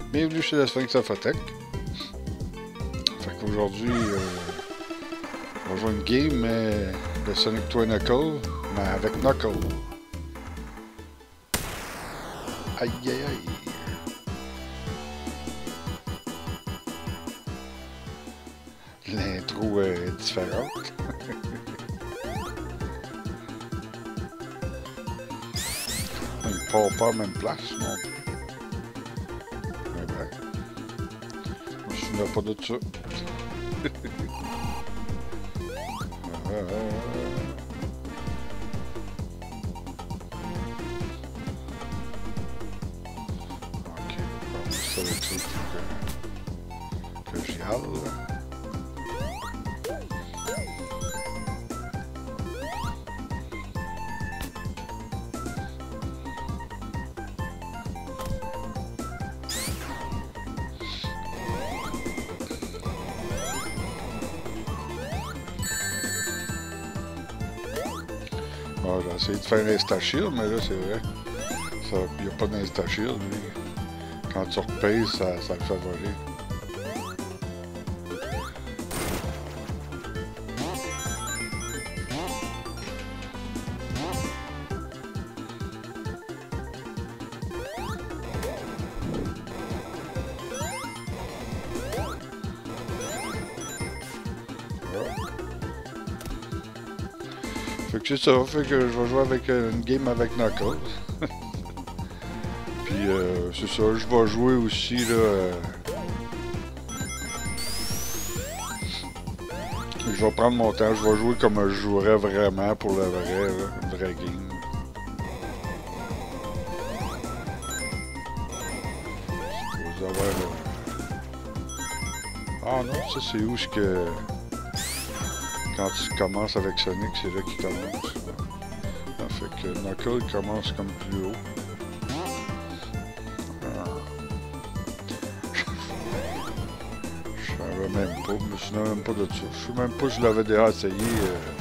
Bienvenue chez la Sphinx Infotech. Fait qu'aujourd'hui, on va jouer une game de Sonic 2 Knuckles, mais avec Knuckles. Aïe aïe aïe. L'intro est différente. Il part pas à la même place non plus. Mais ben, je ne souviens pas de ça. Ok, on va ça avec ça que j'y aille. Bon, j'ai essayé de faire un Insta-Shield, mais là, c'est vrai. Il n'y a pas d'Insta-Shield, lui. Quand tu repayes, ça le fait voler. Fait que c'est ça, fait que je vais jouer avec une game avec Knuckles. Puis c'est ça, je vais jouer aussi là. Je vais prendre mon temps, je vais jouer comme je jouerais vraiment pour le vrai, là, une vraie game. Vous avoir Ah non, ça c'est où ce que. Quand tu commences avec Sonic, c'est là qu'il commence. Ça fait que Knuckles commence comme plus haut. Je savais même pas, je me souviens même pas de ça. Je sais même pas si je l'avais déjà essayé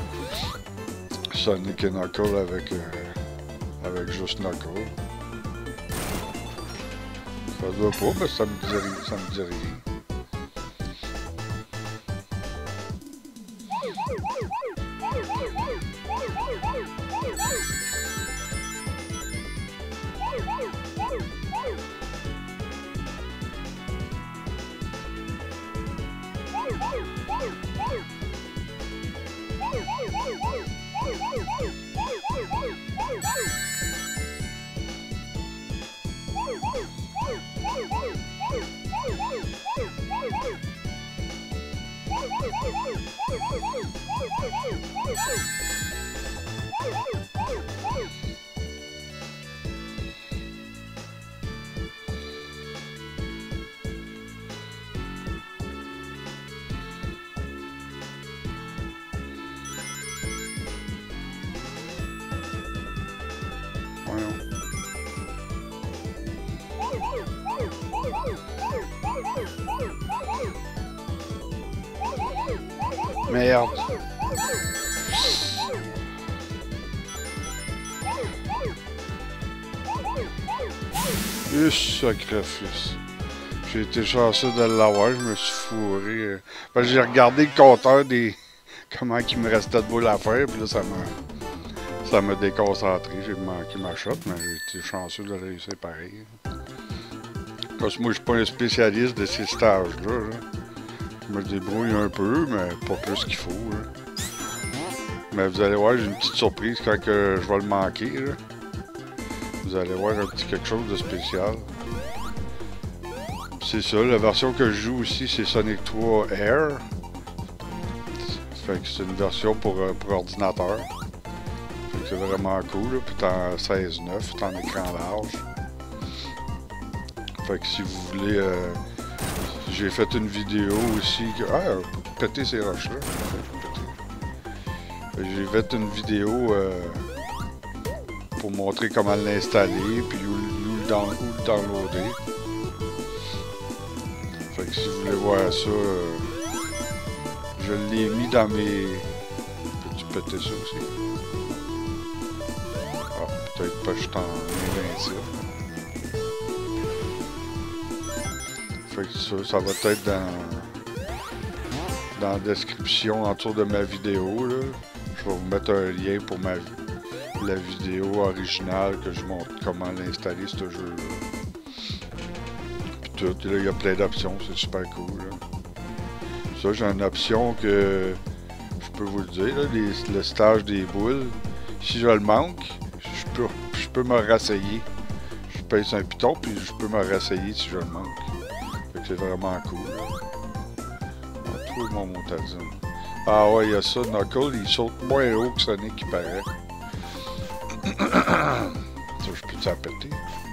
Sonic et Knuckles avec juste Knuckles. Ça doit pas, mais ça me dit rien. Merde. Sacrifice. J'ai été chanceux de l'avoir, je me suis fourré. Parce que j'ai regardé le compteur des. Comment il me restait de boules à faire, puis là ça m'a déconcentré. J'ai manqué ma shot, mais j'ai été chanceux de réussir pareil. Parce que moi je suis pas un spécialiste de ces stages-là. Là. Je me débrouille un peu, mais pas plus qu'il faut. Là. Mais vous allez voir, j'ai une petite surprise quand que je vais le manquer. Là. Vous allez voir un petit quelque chose de spécial. C'est ça, la version que je joue aussi, c'est Sonic 3 Air. Fait que c'est une version pour ordinateur. Fait que c'est vraiment cool. Là. Puis t'es en 16:9, t'es en écran large. Fait que si vous voulez... j'ai fait une vidéo aussi... péter ces roches-là. J'ai fait une vidéo pour montrer comment l'installer, puis où le downloader. Fait que si vous voulez voir ça, je l'ai mis dans mes... Peux-tu péter ça aussi? Ah, peut-être pas, je t'en invincible. Fait que ça va être dans la description autour de ma vidéo. Là. Je vais vous mettre un lien pour la vidéo originale que je montre comment l'installer ce jeu-là. Puis tout, là, il y a plein d'options, c'est super cool. Là. Ça, j'ai une option que je peux vous le dire, là, le stage des boules. Si je le manque, je peux me rasseyer. Je pèse un piton, puis je peux me rasseyer si je le manque. Fait que c'est vraiment cool. On trouve mon montazine. Ah ouais, il y a ça. Knuckles, il saute moins haut que Sonic, il paraît. Ça, je peux t'appêter.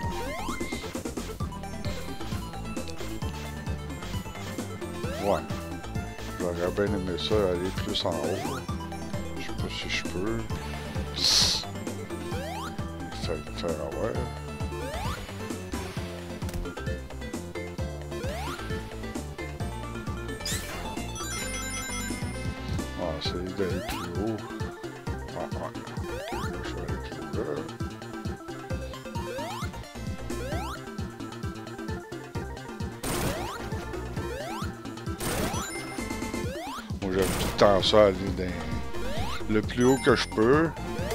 Ouais. J'aurais bien aimé ça, aller plus en haut. Je sais pas si je peux. Faire avoir. Ah, c'est d'aller plus haut. Ah, ouais. Ok, là, je vais aller plus là. Moi, j'aime tout le temps ça, aller le plus haut que je peux.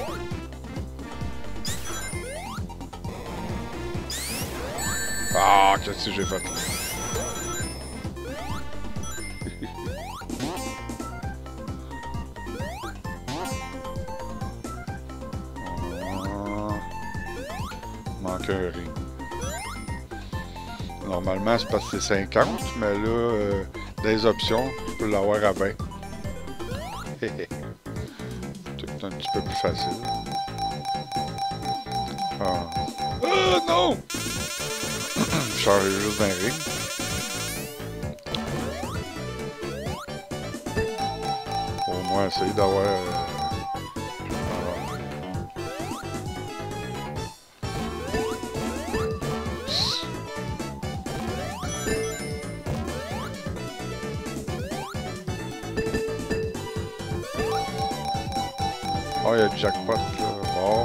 Ah, qu'est-ce que j'ai fait là? Manque un ring. Normalement, c'est parce que c'est 50, mais là, des options, je peux l'avoir à 20. C'est un petit peu plus facile. Ah, non! Je change juste d'un ring. Au moins, essayer d'avoir... Oh, il y a du jackpot, là. Oh.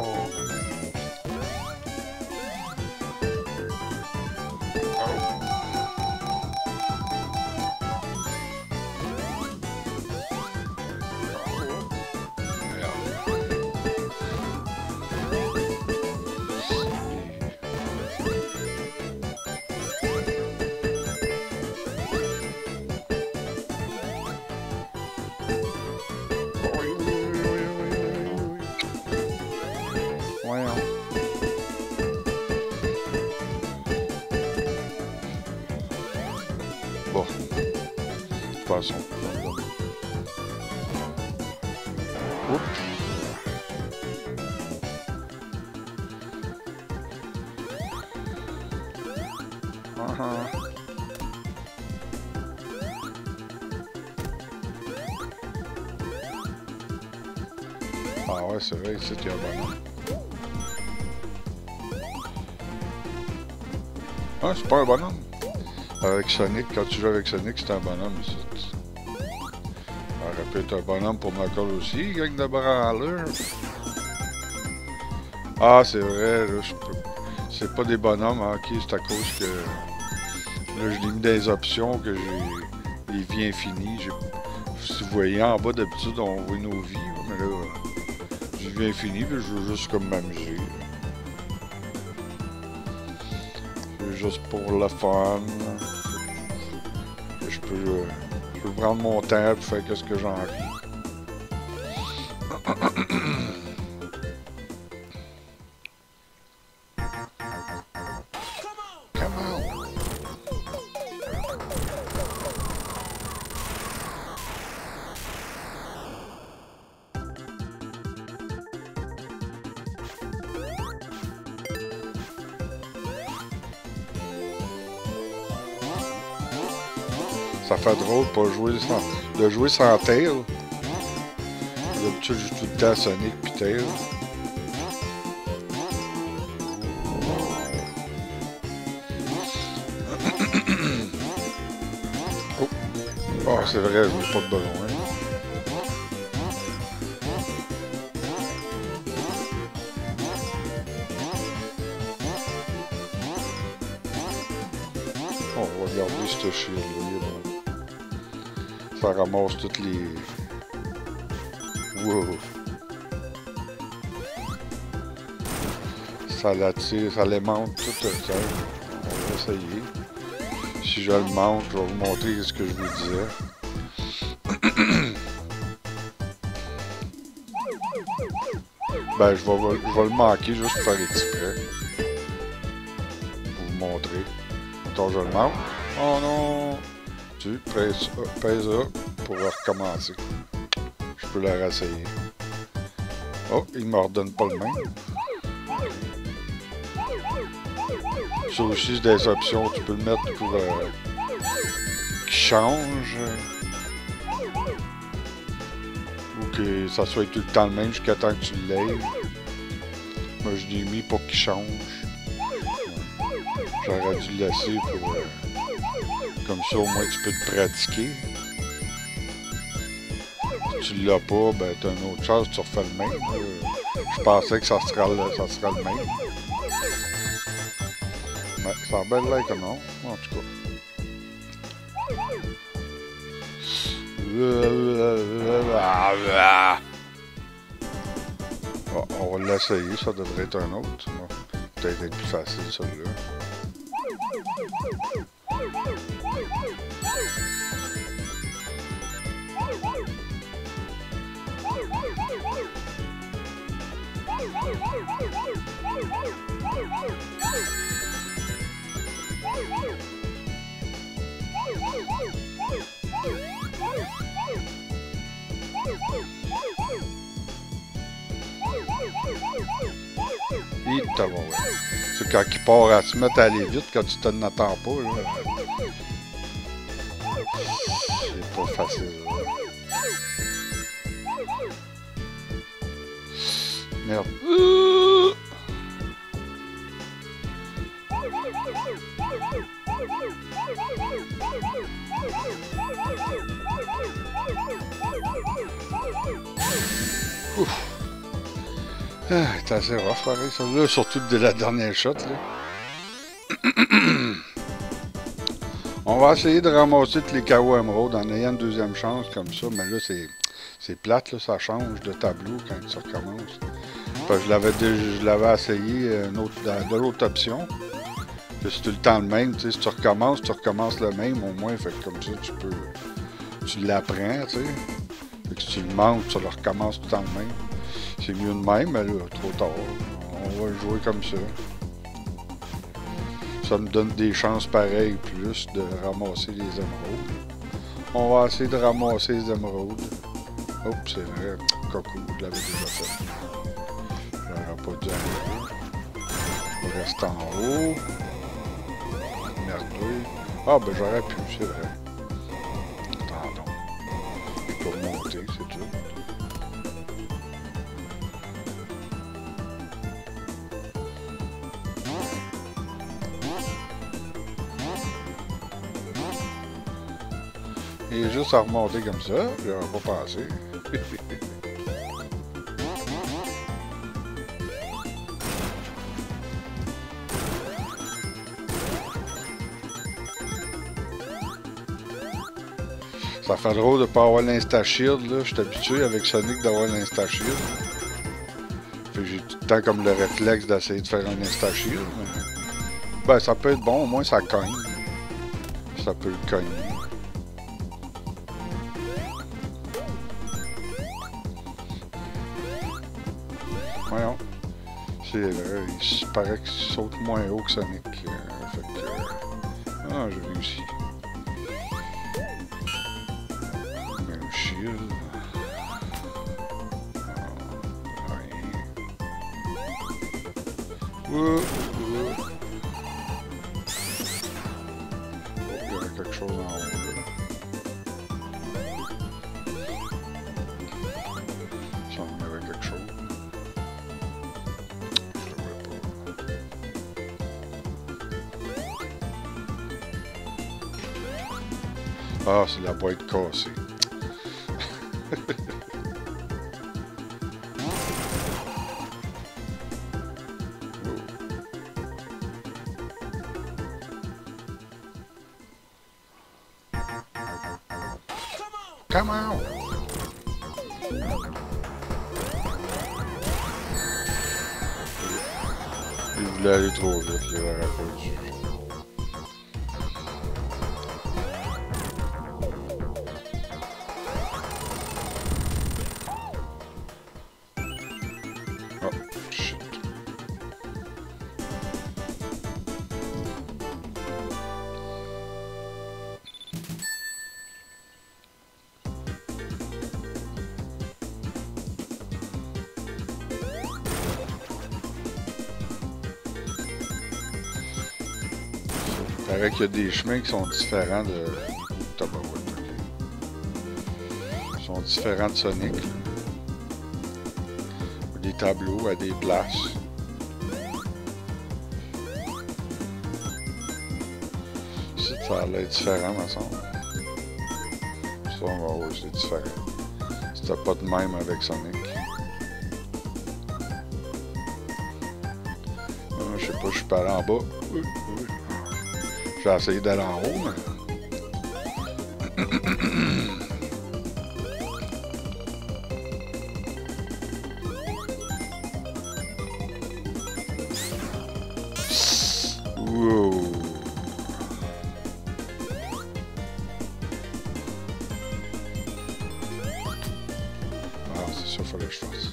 Bon, de toute façon. Oups. Ah ouais, c'est vrai, ici, il y a un bonhomme. Ah, c'est pas un bonhomme. Avec Sonic, quand tu joues avec Sonic, c'est un bonhomme ici. Ça aurait pu être un bonhomme pour Knuckles aussi, gang de branleurs. Ah, c'est vrai, là, je peux... C'est pas des bonhommes, hein, ok, c'est à cause que... Là, je l'ai mis dans les options que j'ai les vies infinies. Si vous voyez en bas, d'habitude, on voit nos vies, mais là, j'ai vie infinie, puis je veux juste comme m'amuser. Juste pour le fun. Je peux prendre mon temps pour faire ce que j'ai envie. Ça fait drôle de jouer sans Tail. D'habitude, je joue tout le temps Sonic puis Tail. Oh, c'est vrai, je veux pas de ballon. Hein. On va regarder ce shield-là, il est bon. Ça ramasse toutes les... Wow! Ça l'attire, ça l'aimante tout le temps. On va essayer. Si je le monte, je vais vous montrer ce que je vous disais. Ben, je vais le manquer juste pour faire exprès. Pour vous montrer. Attends, je le manque. Oh non! Tu pèses là pour recommencer. Je peux la réessayer. Oh, il ne me redonne pas le même. Ça aussi, c'est des options. Tu peux le mettre pour qu'il change. Ou que ça soit tout le temps le même jusqu'à temps que tu le lèves. Moi, je l'ai mis pour qu'il change. J'aurais dû le laisser pour... comme ça, au moins, tu peux te pratiquer. Si tu l'as pas, ben, t'as une autre chose, tu refais le même. Je pensais que ça sera le même. Mais ça a belle l'air que non, en tout cas. Bon, on va l'essayer, ça devrait être un autre. Peut-être être plus facile, celui-là. C'est quand il part à se mettre à aller vite, quand tu t'en attends pas, là. C'est pas facile, là. Merde. Ouf. Ah, c'est assez rough, pareil, ça. Là, surtout de la dernière shot, là. On va essayer de ramasser tous les KO Emerald en ayant une deuxième chance comme ça, mais là, c'est plate, là, ça change de tableau quand ça recommence. Parce que je l'avais essayé de l'autre option. C'est tout le temps le même, tu sais, si tu recommences le même, au moins, fait que comme ça, tu l'apprends, tu sais. Fait que si tu le manques, tu le recommences tout le temps le même. C'est mieux de même, mais là, trop tard. On va le jouer comme ça. Ça me donne des chances pareilles plus de ramasser les émeraudes. On va essayer de ramasser les émeraudes. Oups, c'est vrai, coco, je l'avais déjà fait. J'aurais pas dû aller. On reste en haut. Merdouille. Ah, ben j'aurais pu, c'est vrai. Attendons. Je peux remonter, c'est tout. Et juste à remonter comme ça, j'aurais pas pensé. Ça fait drôle de pas avoir l'Insta-Shield, là. Je suis habitué avec Sonic d'avoir l'Insta-Shield. Fait que j'ai tout le temps comme le réflexe d'essayer de faire un Insta-Shield. Mais... ben, ça peut être bon, au moins ça cogne. Ça peut le cogner. Voyons. C'est vrai, il paraît qu'il saute moins haut que Sonic. Fait que... ah, j'ai réussi. Même shield. Oh, il y aurait quelque chose en haut là. Ça me aurait quelque chose. Je le vois pas. Ah, c'est la boîte cassée. Come on! Il voulait aller trop vite, il aurait pas dû. Oh, shit. Il paraît qu'il y a des chemins qui sont différents de... Tabarouette, ok. Ils sont différents de Sonic. Là. Des tableaux à des places. Ici, ça a l'air différent, me semble. Ça, on va voir, c'est différent. C'était pas de même avec Sonic. Je sais pas, je suis pas allé en bas. J'ai essayé d'aller en haut, mais... Wow. Ah, c'est ça qu'il fallait que je fasse.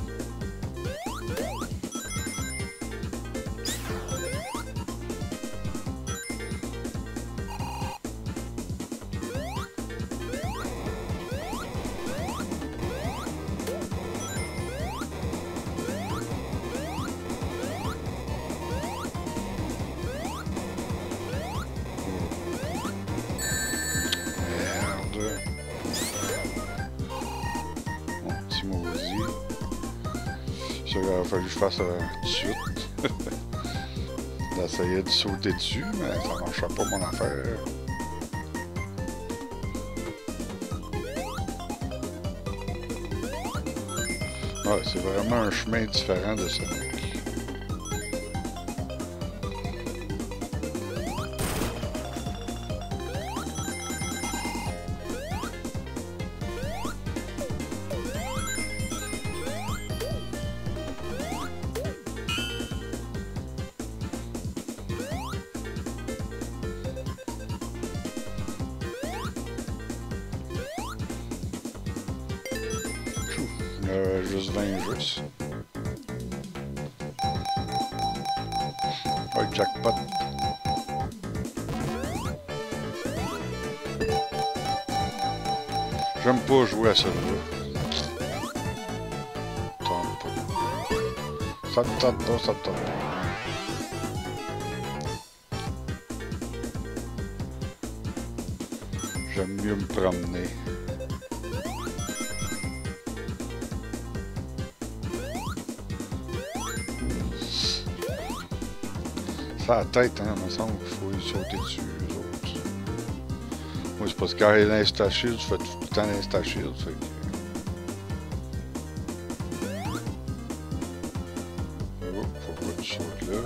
Il a fallu que je fasse tout de suite. J'essayais de sauter dessus, mais ça marchait pas mon affaire. Ouais, c'est vraiment un chemin différent de Sonic. Juste 20 juste. Ouais, jackpot. J'aime pas jouer à celui-là. Tente pas. Ça te tente pas, ça te tente pas. J'aime mieux me promener. Ça a la tête, hein, il me semble qu'il faut y sauter dessus, eux autres. Moi, c'est parce que quand il y a l'insta-shield, je fais tout le temps l'insta-shield, fait que... Oh, faut pas que tu sautes là.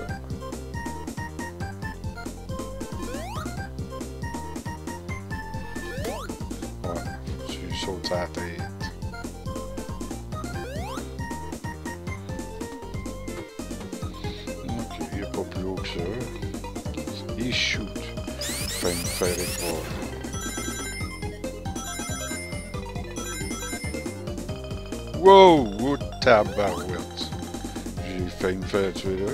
Ouais, faut que tu sautes à la tête. Pas plus haut que ça. Il shoot. Fait me faire écraser. Wow! Oh, tabarouette. J'ai failli me faire tuer là.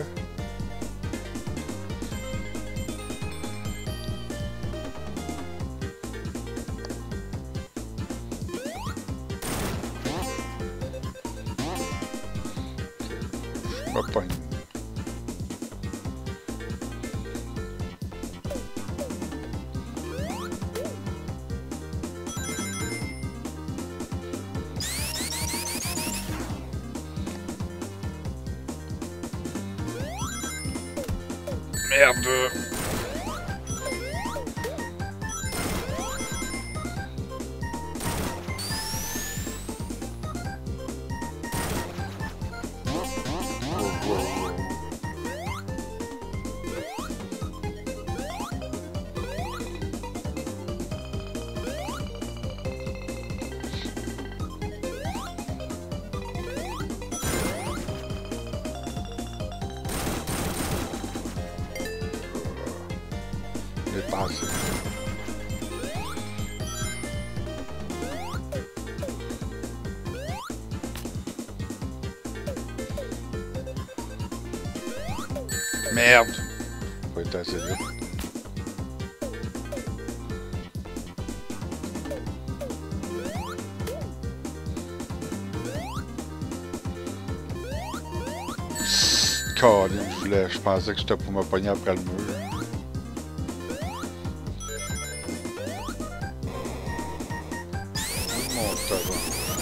Je me pogne. Merde! est passé. Merde! Faut être assez vite. Colin, je pensais que j'étais pour me pogner après le mur. Mon tabac.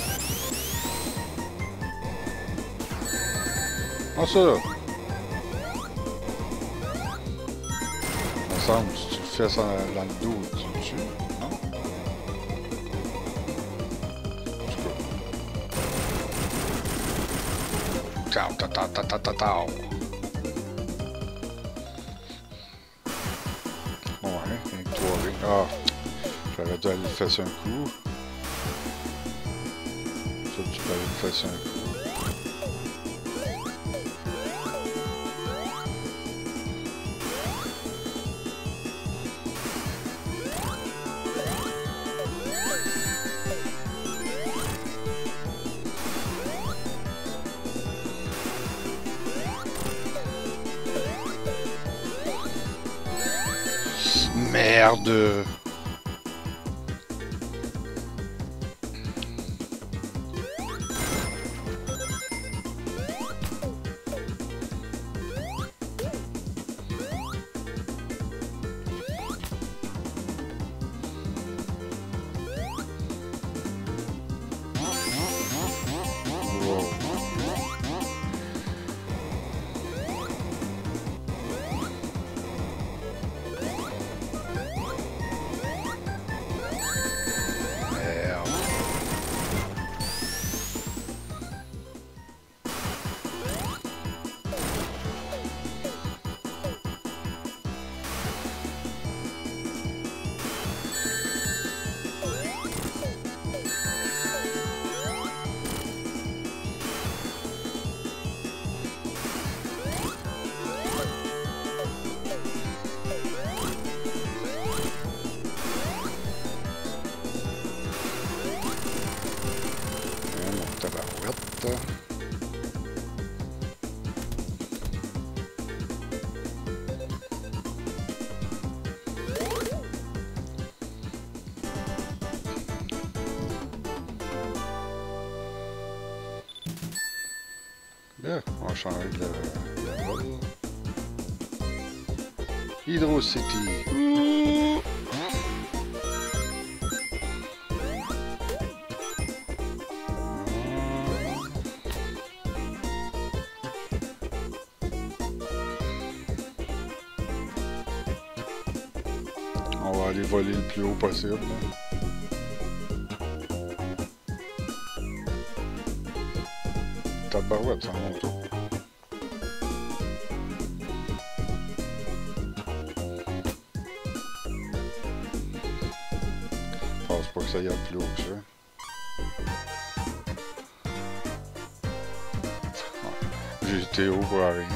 Ah ça! Il me semble que si tu le fais ça dans le dos, tu le tues, non? En tout cas. Ciao, ta ta ta ta ta ta. Ouais, victoire. Ah, j'aurais dû aller le faire un coup. Ça, tu peux aller le faire un coup. Merde! Là, on va changer de level. Hydro City. On va aller voler le plus haut possible. Tabarouette, ça monte. Je pense pas que ça y aille plus haut que ça. J'ai été haut pour rien.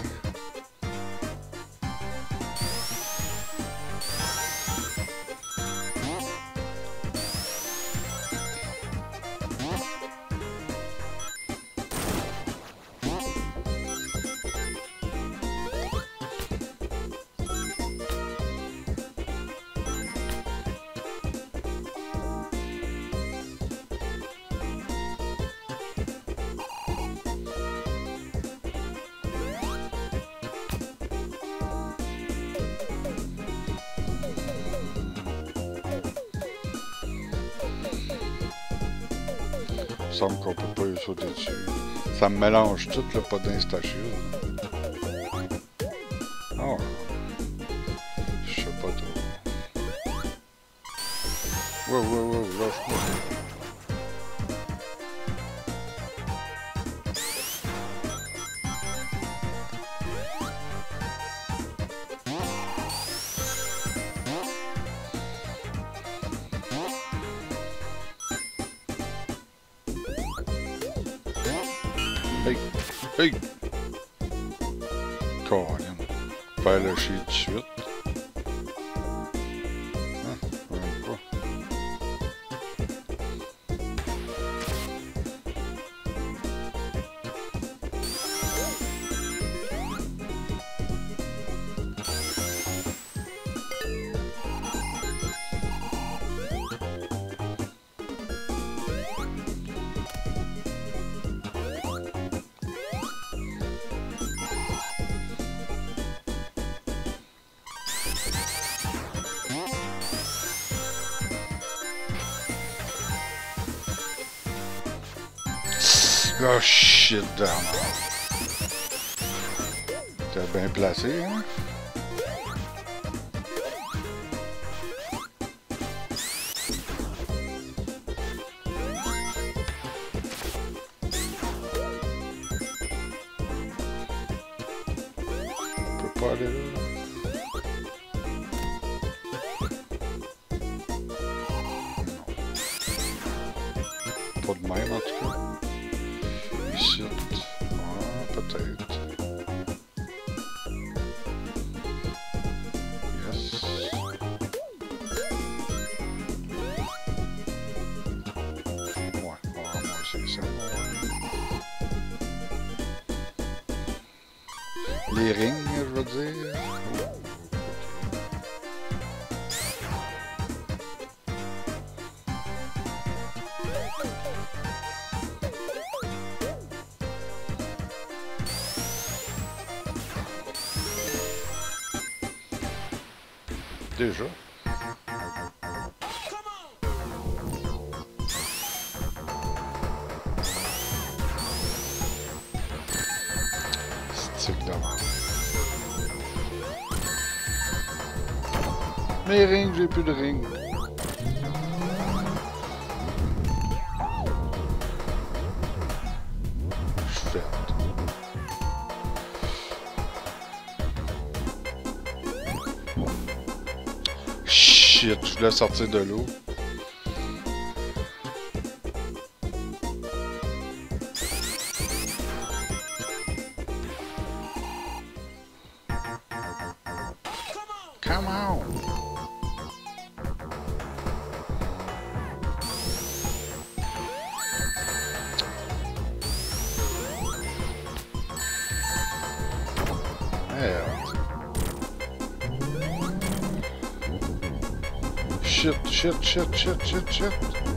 Il me semble qu'on peut pas y sauter dessus. Ça me mélange tout, là, pas d'insta-shield. Oh. Je sais pas trop. Wow, lâche-moi. Hey! Colin. Faire le chier tout de suite. Oh shit, damn. T'es bien placé, hein? On peut pas aller là. Pas de même en tout cas. Ici. Ah, peut-être. Yes. Ouais, on va ramasser ça. Les rings, je veux dire. Déjà. Stick d'avant. Mes rings, j'ai plus de rings. Je suis fait. Shit, je voulais sortir de l'eau. Come on! Merde. Shit, shit, shit, shit, shit, shit.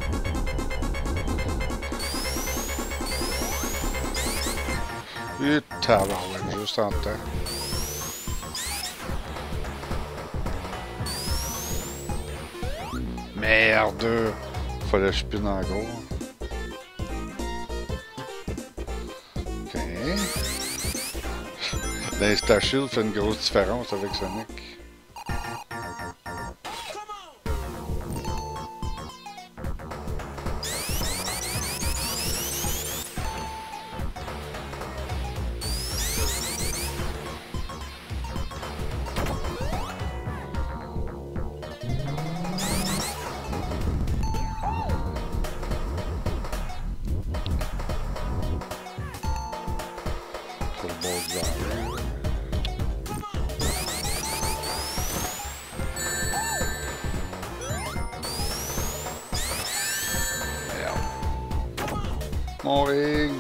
Et tabarouette, juste en temps. Merde! Fallait que je pine en gros. Ok. L'Insta-Shield fait une grosse différence avec Sonic. Mon ring!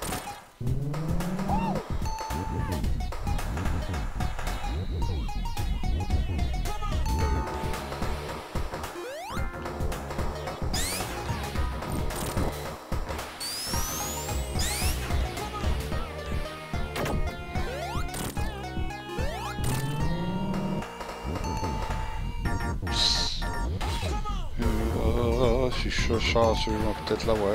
Si je suis chanceux, on va peut-être l'avoir.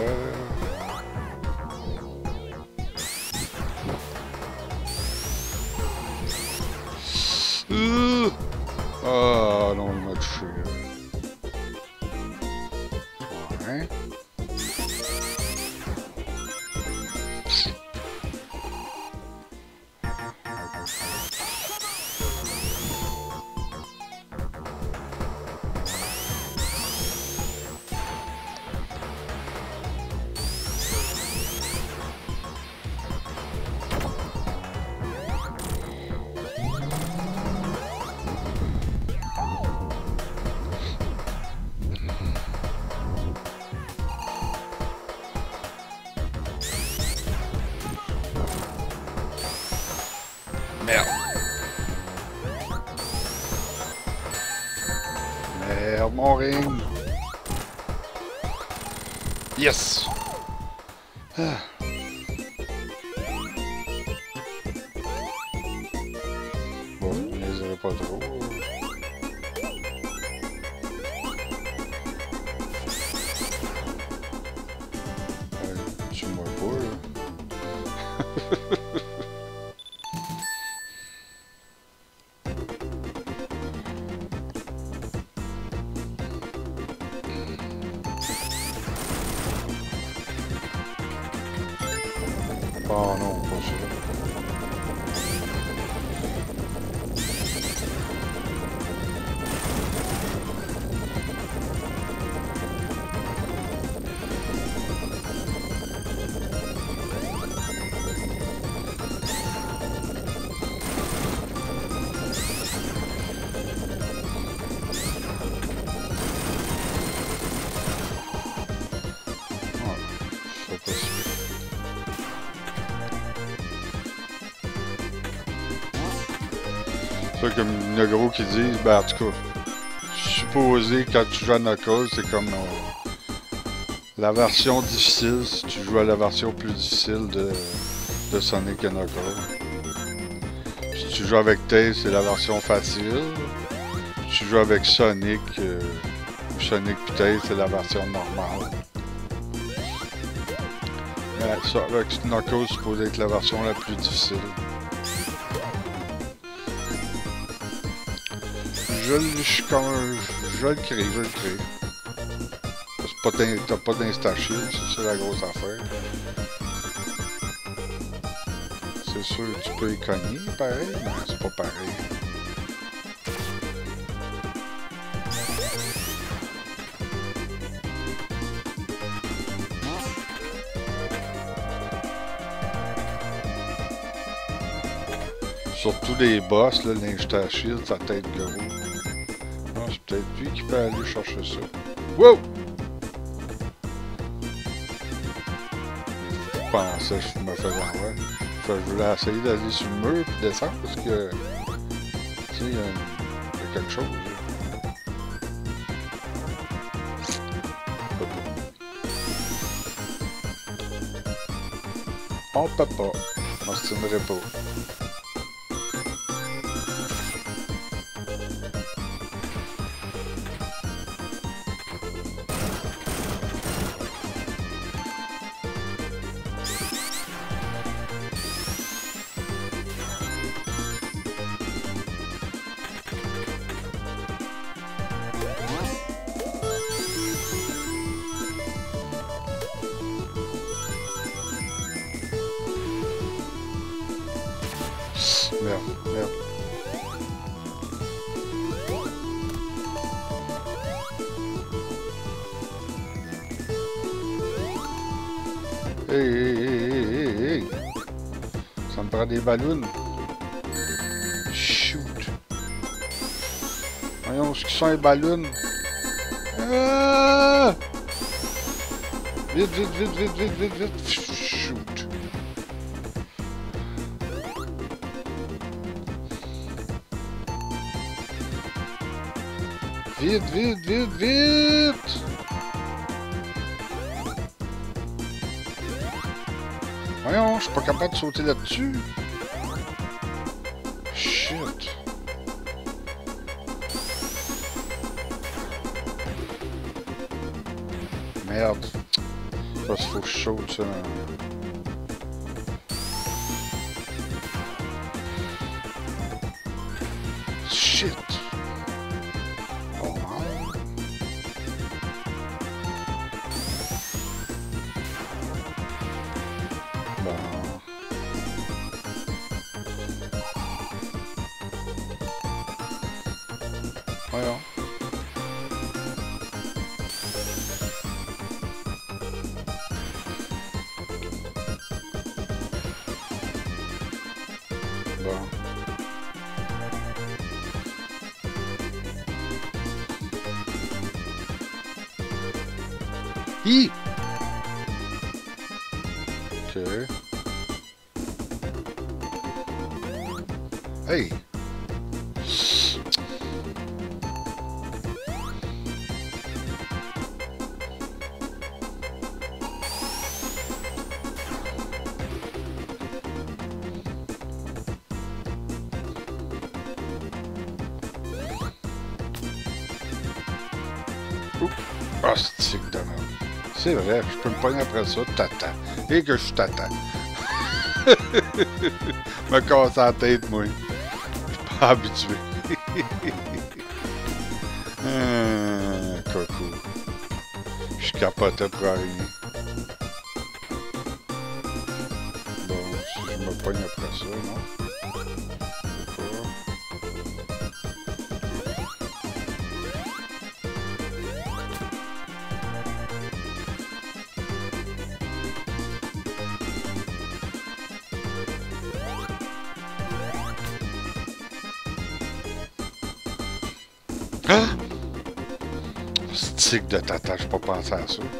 Ah non, il m'a touché. Ouais. Merde. Merde, mon ring. Yes. Ah. Bon, je ne les aurais pas trop. Tu me vois pas, là. Oh non, pas ça. Comme Nogaro qui dit, ben en tout cas, supposé quand tu joues à Knuckles, c'est comme la version difficile si tu joues à la version plus difficile de Sonic et Knuckles. Si tu joues avec Tails, c'est la version facile. Si tu joues avec Sonic, Sonic et Tails, c'est la version normale. Mais ça, avec Knuckles, c'est supposé être la version la plus difficile. Je le crée. T'as pas d'insta-shield, c'est la grosse affaire. C'est sûr que tu peux y cogner, pareil, mais c'est pas pareil. Surtout les boss, là, l'insta-shield, ça tête gros. Non, c'est peut-être lui qui peut aller chercher ça. Wow! Je pensais que je me faisais enlever. Je voulais essayer d'aller sur le mur et descendre parce que... Tu sais, il y a quelque chose. On peut pas. On m'estimerait pas. Merde. Hey. Ça me prend des ballons. Shoot. Voyons ce qui sont les ballons. Ah! Vite. Shoot. Vite! Voyons, je suis pas capable de sauter là-dessus. Shit. Merde. Ça, il faut que je saute ça. Shit. Voyons. Bon. Hi! Ok. Hey! Ah, c'est de merde. C'est vrai, je peux me pogner après ça, tata. Et que je t'attends. Me casse la tête, moi. Je suis pas habitué. Coco. Je capotais pour rien. Bon. pogne après ça, non? Ah! Stick de tata, j'ai pas pensé à ça.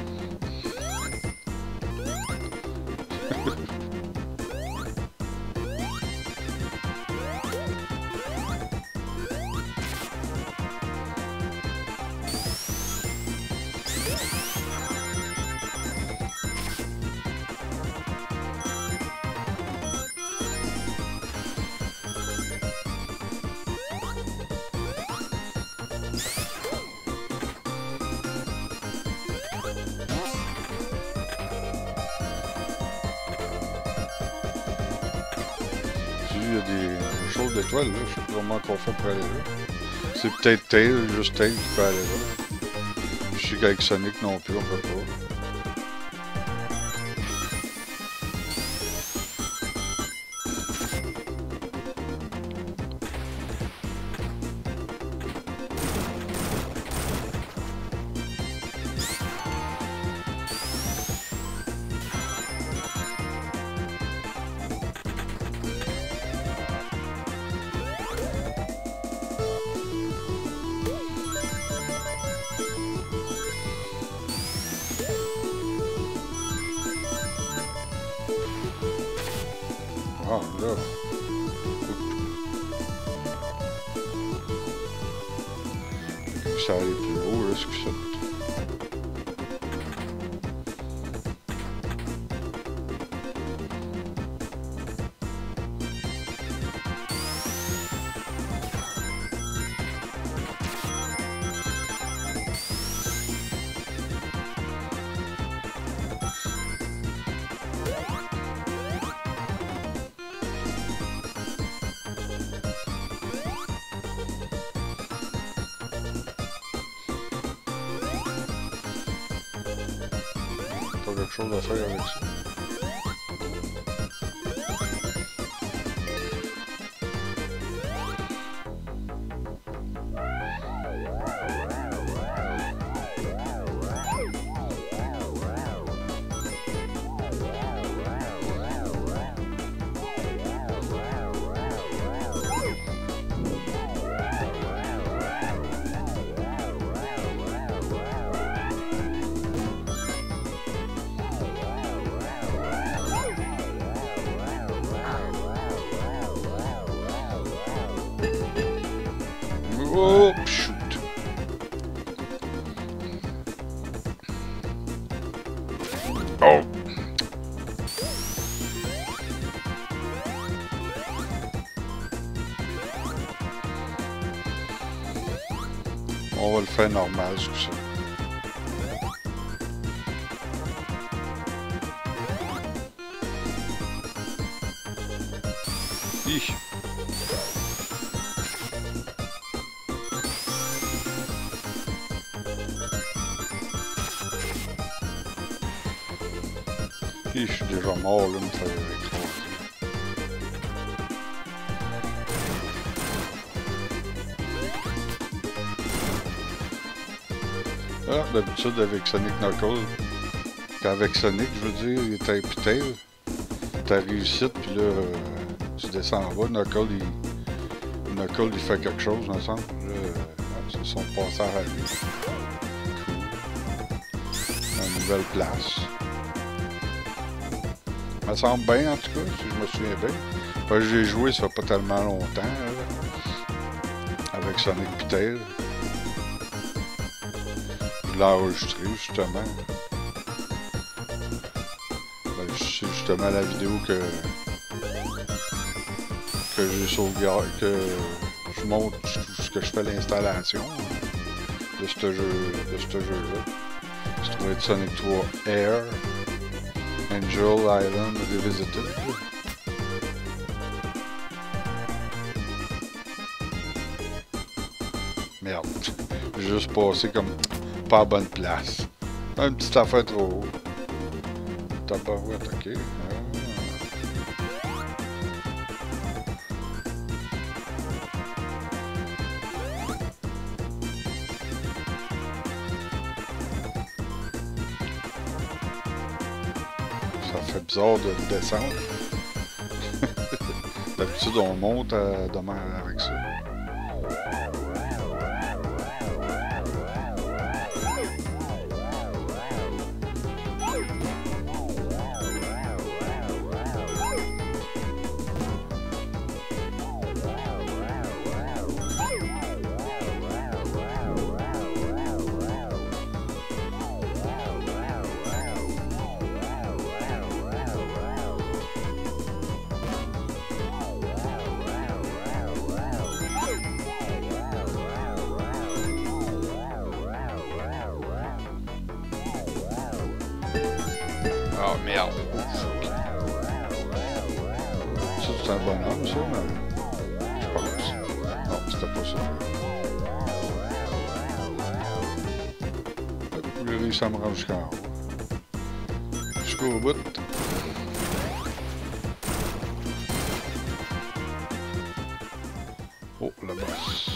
Il y a des choses d'étoiles là, je sais pas comment qu'on fait pour aller là. C'est peut-être Tail, juste Tail qui peut aller là. Je sais qu'avec Sonic non plus, on peut pas. Ah, là. Ça allait plus haut, là, ce que ça. Pas quelque chose à faire avec ça. Oh, shoot. Oh. On va le faire normal, c'est ça. Hi. Et je suis déjà mort là, me faire écraser. Ah, d'habitude avec Sonic Knuckles, qu'avec Sonic, je veux dire, il était Tail, t'arrives ici, puis là, tu descends en bas, Knuckles, il fait quelque chose, me semble. Là, c'est son passage à lui. Cool. Une nouvelle place. Ça me semble bien en tout cas, si je me souviens bien. Parce que j'ai joué ça fait pas tellement longtemps là, avec Sonic et Tail. Je l'ai enregistré justement. Ben, c'est justement la vidéo que j'ai sauvegardé, que je montre ce que je fais l'installation de ce jeu-là. Ça doit être Sonic 3 Air. Angel Island Revisited. Merde. J'ai juste passé comme pas à bonne place. Une petite affaire trop haut. Tabarouette, ok. Ça fait bizarre de descendre. D'habitude, on monte de mer avec ça. Ah merde! Ça c'est un bonhomme ça, mais je pense. Non, c'était pas ça. J'ai réussi à me rendre jusqu'en haut. Jusqu'au bout. Oh, la bosse.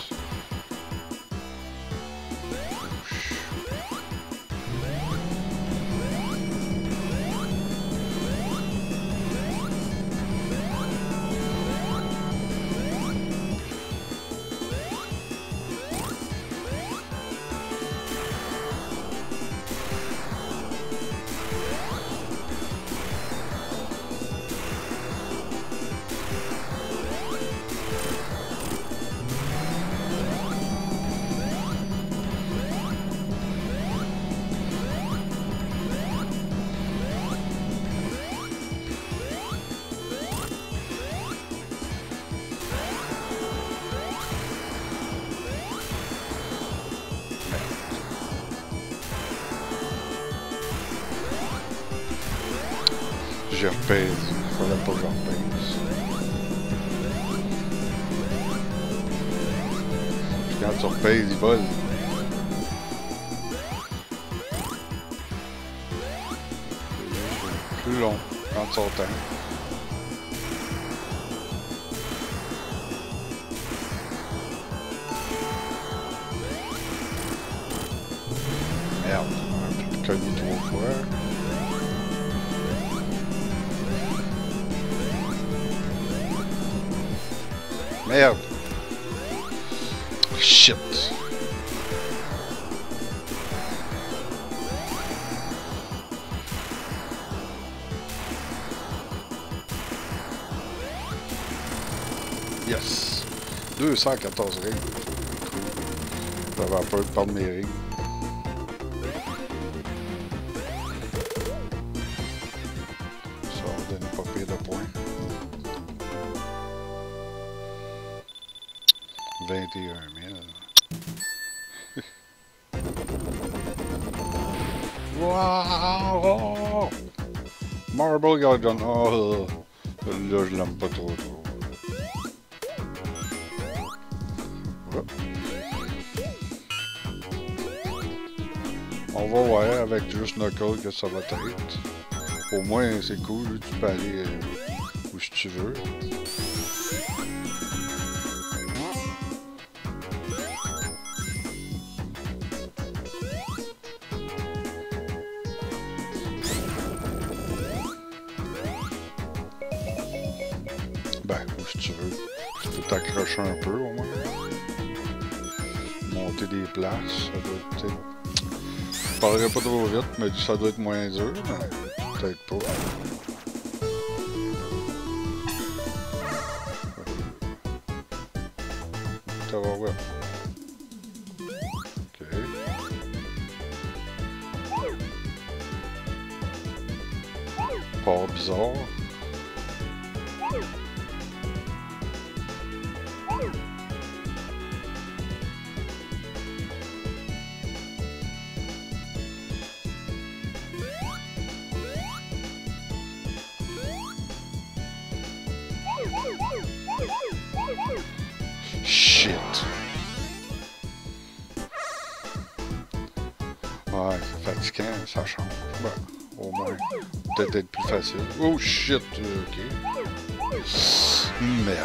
Je repèse. Il faudrait pas que je repèse. Puis quand tu repèses, il vole. Plus long quand tu sortes. Merde, on a pu cogner 3 fois. Merde! Shit! Yes! 214 rings. J'avais peur de perdre mes rings. Ça va donner pas pire de points. 21 000. Wow! Marble Garden. Oh, là, je l'aime pas trop. Oh. On va voir avec juste Knuckles que ça va être. Au moins, c'est cool. Tu peux aller où tu veux. Ben, où tu veux. Tu peux t'accrocher un peu au moins. Monter des places, ça doit être... Je parlerai pas trop vite, mais ça doit être moins dur, mais peut-être pas. Ça va, ouais. Ok. Port bizarre. Shit. Ouais, c'est fatigant, ça change. Ben, au moins, peut-être être plus facile. Oh shit, ok. Merde.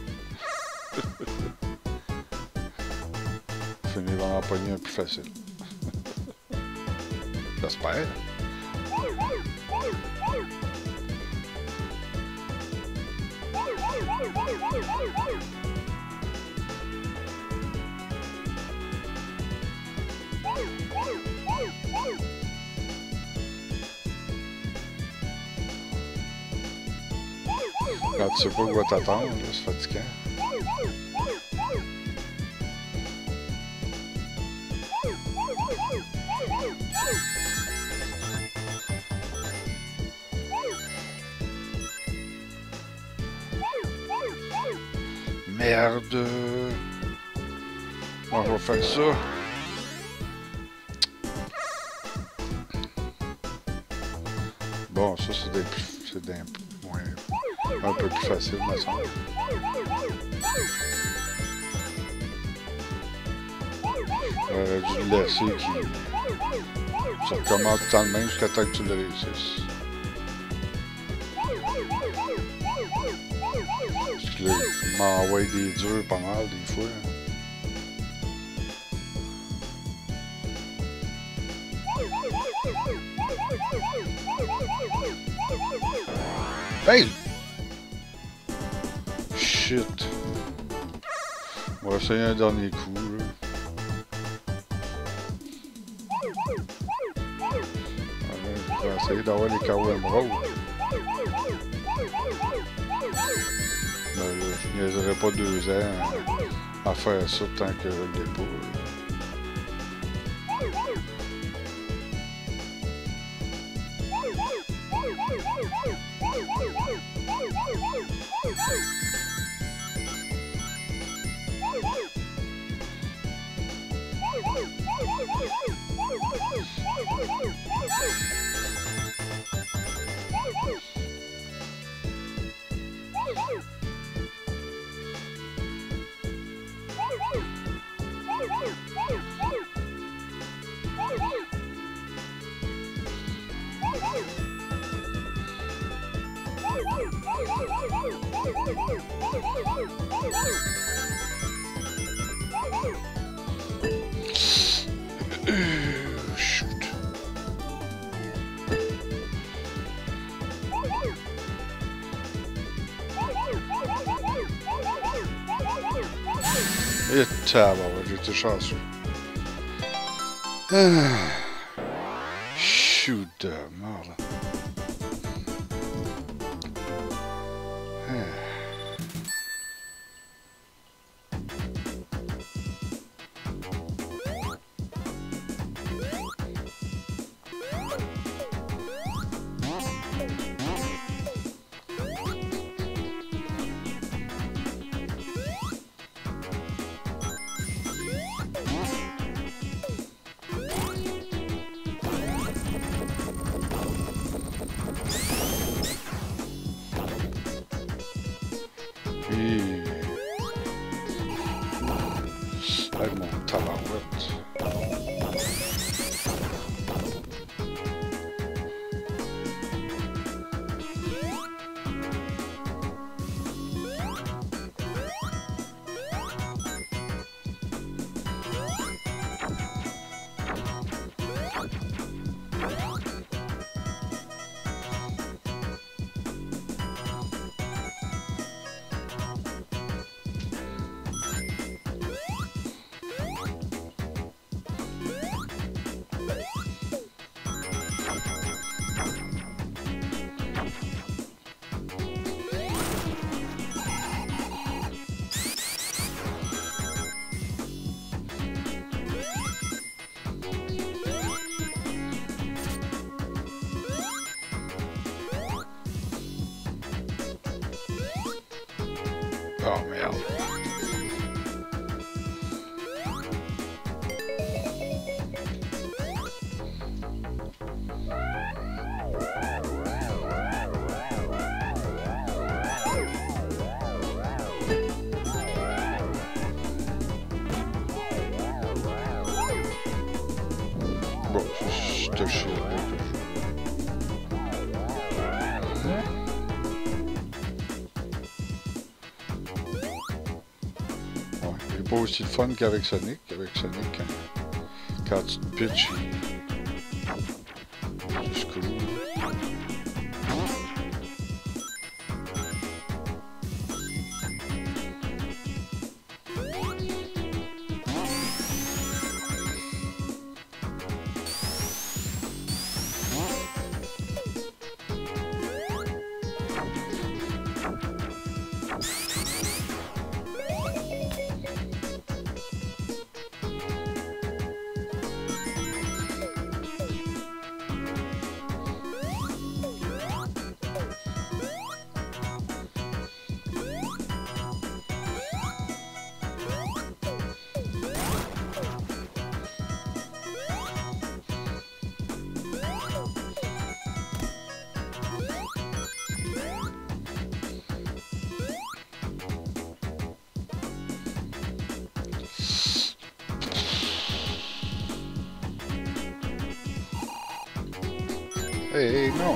Fini par en pogner un plus facile. J'espère. Quand tu sais pas quoi t'attendre, c'est fatigant. Merde! On va faire ça. Bon, ça c'est un peu plus facile, me semble. J'aurais dû le laisser qu'il se recommence tant de même jusqu'à temps que tu le réussisses. Parce que là, il m'envoie des durs pas mal des fois. Hey! Shit! On va essayer un dernier coup, là. Je vais essayer d'avoir les carreaux émeraudes. Mais là, je niaiserai pas 2 ans à faire ça tant que je l'ai pas. Shoot. Et tabarouette, j'étais chanceux. Shoot de merde. Avec mon tabarouette. Oh merde. Bon, je te chie. Pas aussi le fun qu'avec Sonic. Avec Sonic, quand tu te pitches, c'est cool. Hey, non!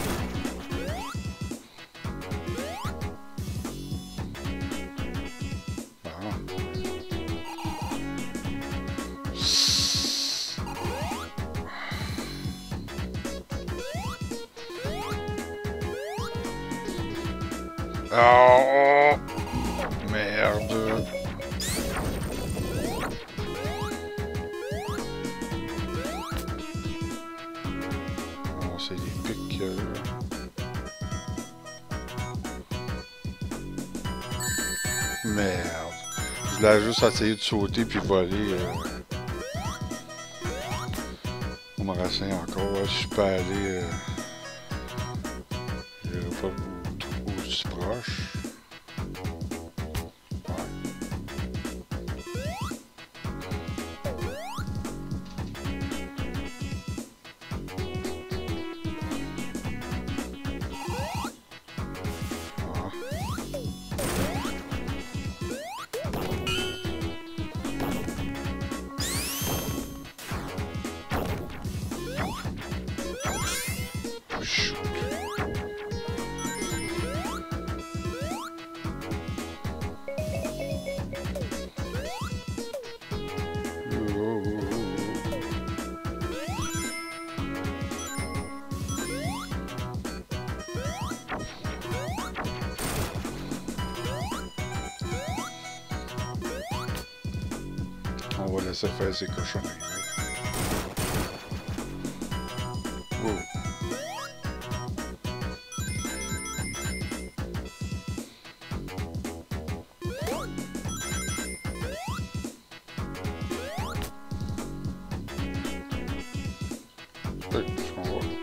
Oh! Merde! Oh, c'est des pics. Merde. Je voulais juste essayer de sauter puis voler. On me renseigne encore. Ouais, je peux aller. Je vais pas trop aussi proche. On va laisser faire ces cochonneries. Oh. Oui, je m'en vais.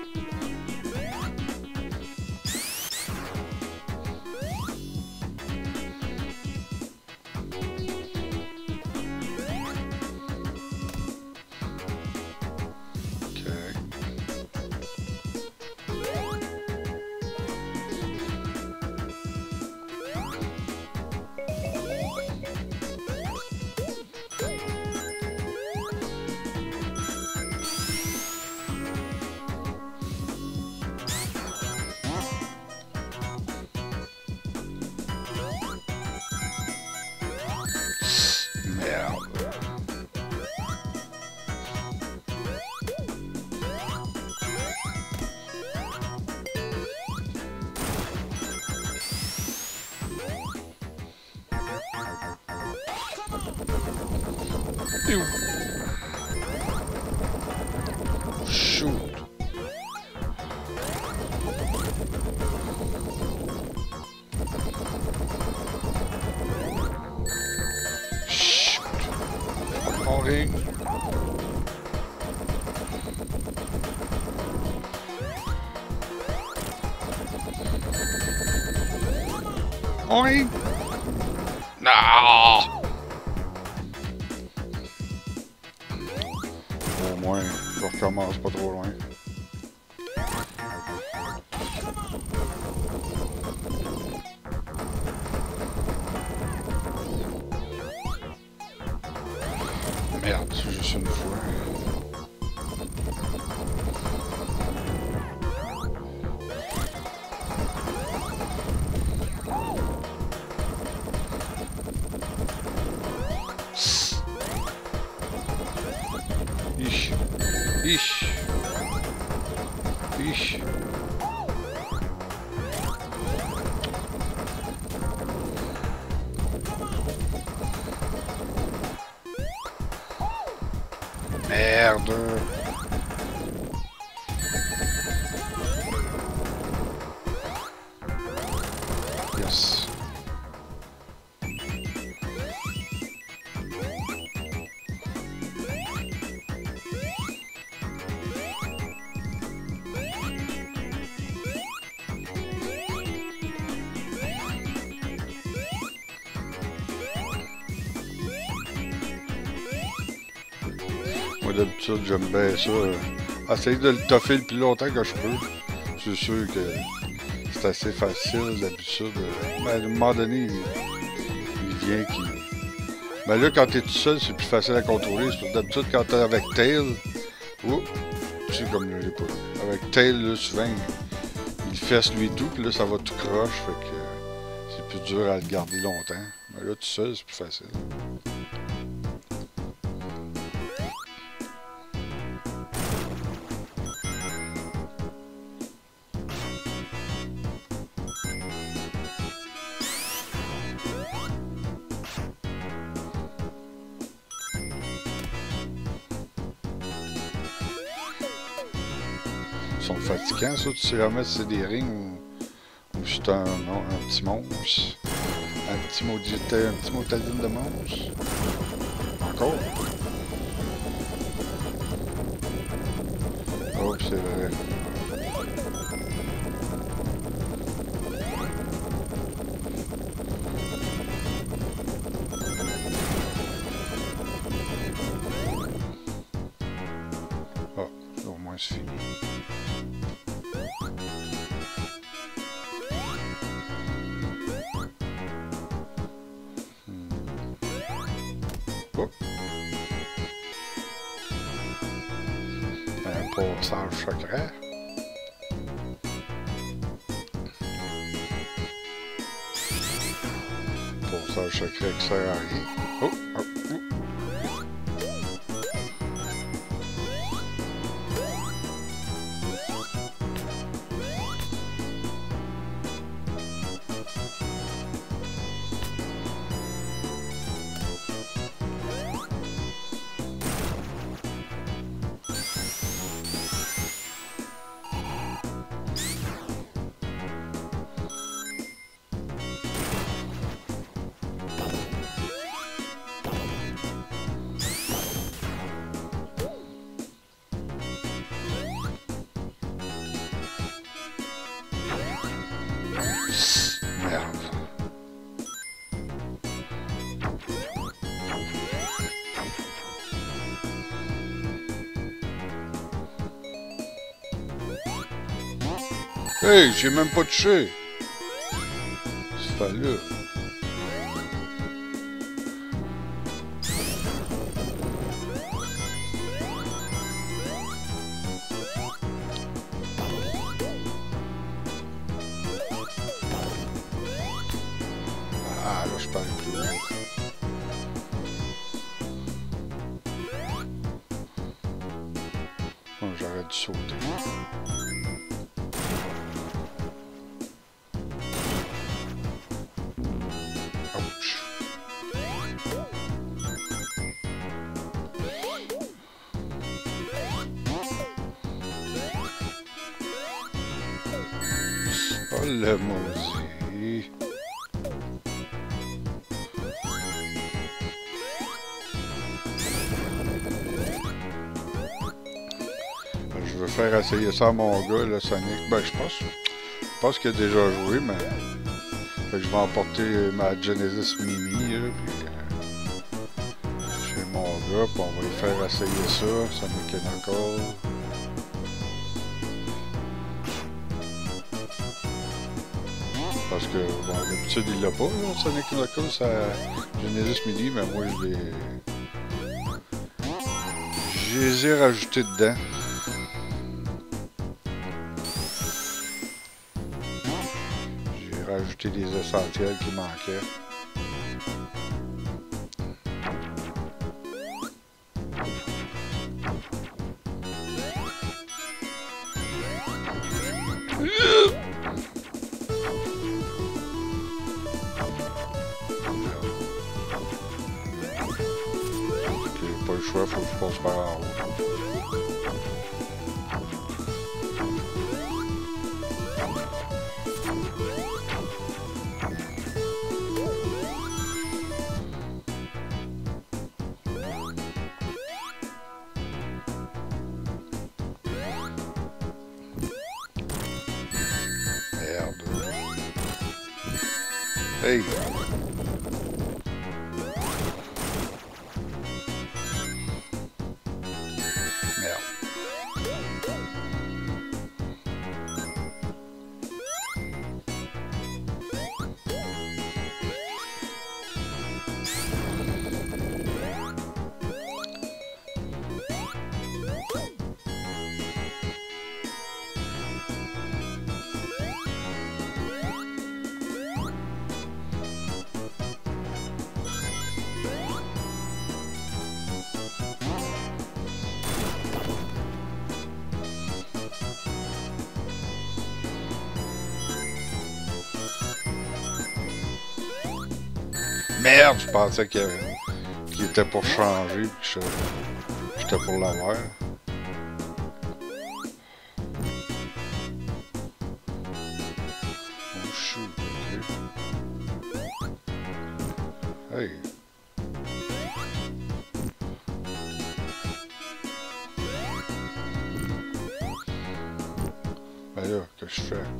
Shoot. Shoot. En ring. En ring. Non. Au moins, je recommence pas trop loin. Merde, c'est juste une fois. Ich. Merde. Yes. Moi d'habitude j'aime bien ça. Essayer de le toffer le plus longtemps que je peux. C'est sûr que c'est assez facile d'habitude. Mais à un moment donné, il vient qui. Mais là quand t'es tout seul, c'est plus facile à contrôler. Parce que d'habitude quand t'es avec Tail. Oh, dessus comme je l'ai pas. Avec Tail, là, souvent, il fesse lui tout, puis là, ça va tout croche, fait que c'est plus dur à le garder longtemps. Mais là, tout seul, c'est plus facile. Ils sont fatigants, ça, tu sais remettre c'est des rings ou c'est un petit monstre. Un petit motadine de monstre. Encore. Oh, c'est vrai. Ah, au moins c'est fini. Oh. Un passage secret. Passage secret qui sert à rien. Oh, oh, oh. Merde. Hey, j'ai même pas touché. C'est pas là. Ah, là, je peux aller plus loin. Oh, j'aurais dû sauter. Ouch. Oh, le maudit. Je veux faire essayer ça à mon gars, le Sonic. Ben, je pense qu'il a déjà joué, mais fait que je vais emporter ma Genesis Mini, là, puis chez mon gars, puis on va lui faire essayer ça, Sonic and Knuckles. Parce que, bon, d'habitude, il l'a pas, là, Sonic and Knuckles, à Genesis Mini, mais moi, je les ai rajoutés dedans. Rajouter des essentiels qui manquaient. J'ai pas le choix, faut que je passe par en haut. Hey! Merde. Merde, je pensais qu'il était pour changer, puis que j'étais pour l'avoir. Oh shoot, ok. Hey. Ben là, qu'est-ce que je fais?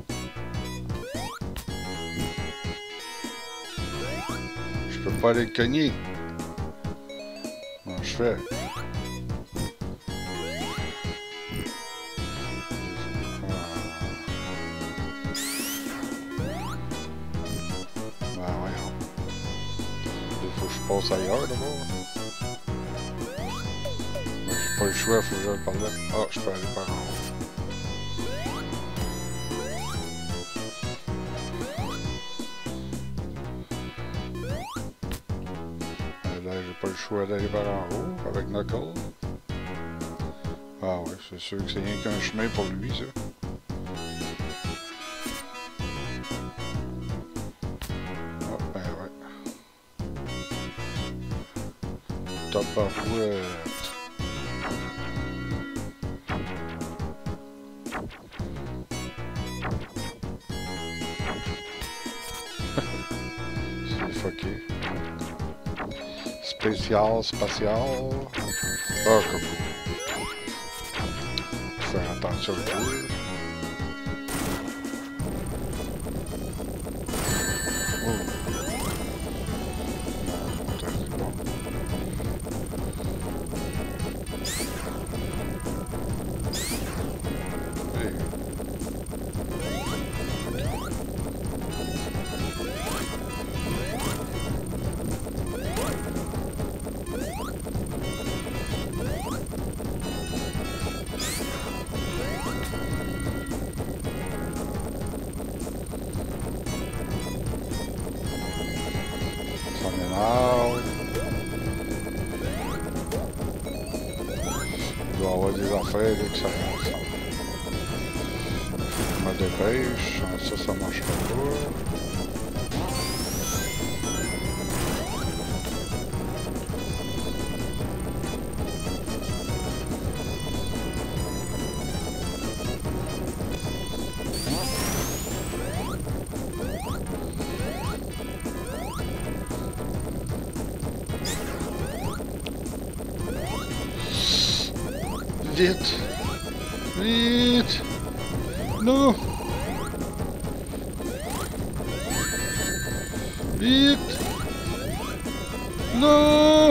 Je peux pas aller le cogner. Comment je fais? Ben voyons. Il faut que je passe ailleurs d'abord. Ben, j'ai pas le choix, il faut que j'aille par là. Ah, je peux aller par en haut. Là, j'ai pas le choix d'aller par en haut avec Knuckles. Ah ouais, c'est sûr que c'est rien qu'un chemin pour lui, ça. Ah, ben ouais. Top barouette. C'est fucké. Spatial. Ah, comme vous. Faire attention au jeu. Oh. Non, c'est bon. Hey. Ça m'énerve. Il doit y avoir des affaires là, que ça me dépêche. Ça marchera pas. Vite! Vite! Non! Vite! Non!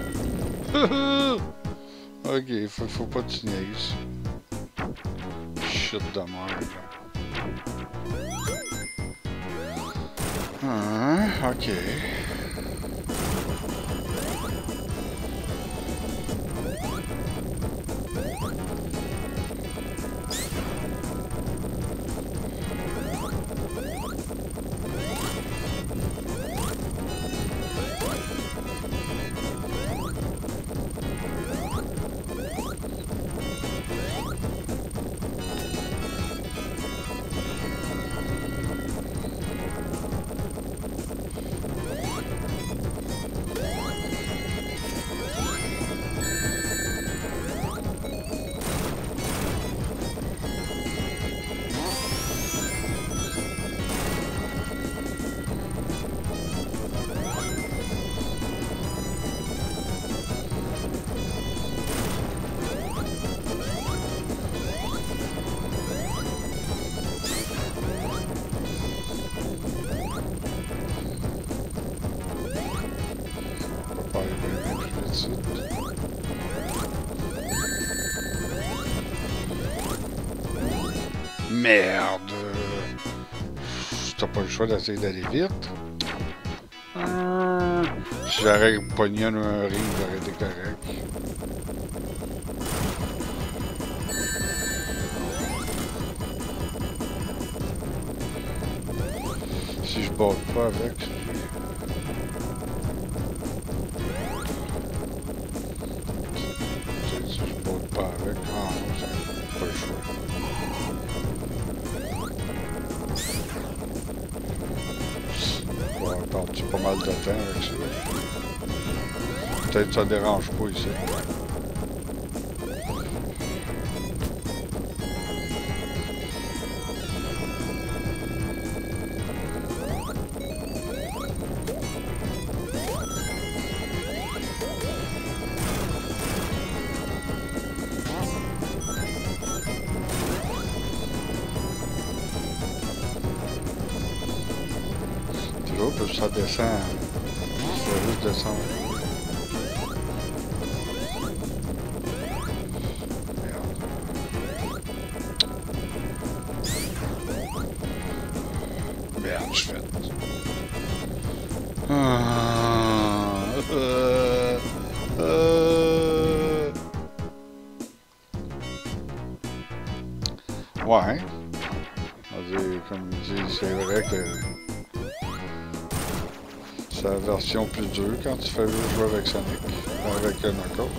Ok, faut pas que tu niaises. Shit de merde. Ah, ok. Merde! T'as pas le choix d'essayer d'aller vite. Si j'aurais pogné un ring, j'aurais été correct. Si je bats pas avec, si je bats pas avec, ah non, ça pas le choix. On va partir. pas mal de temps avec ça. Peut-être que ça dérange pas ici. Puis ça descend. Je vais juste descendre. Merde, je fais. Ouais. Comme je dis, c'est vrai que c'est la version plus dure quand tu fais jouer avec Sonic, avec Knuckles.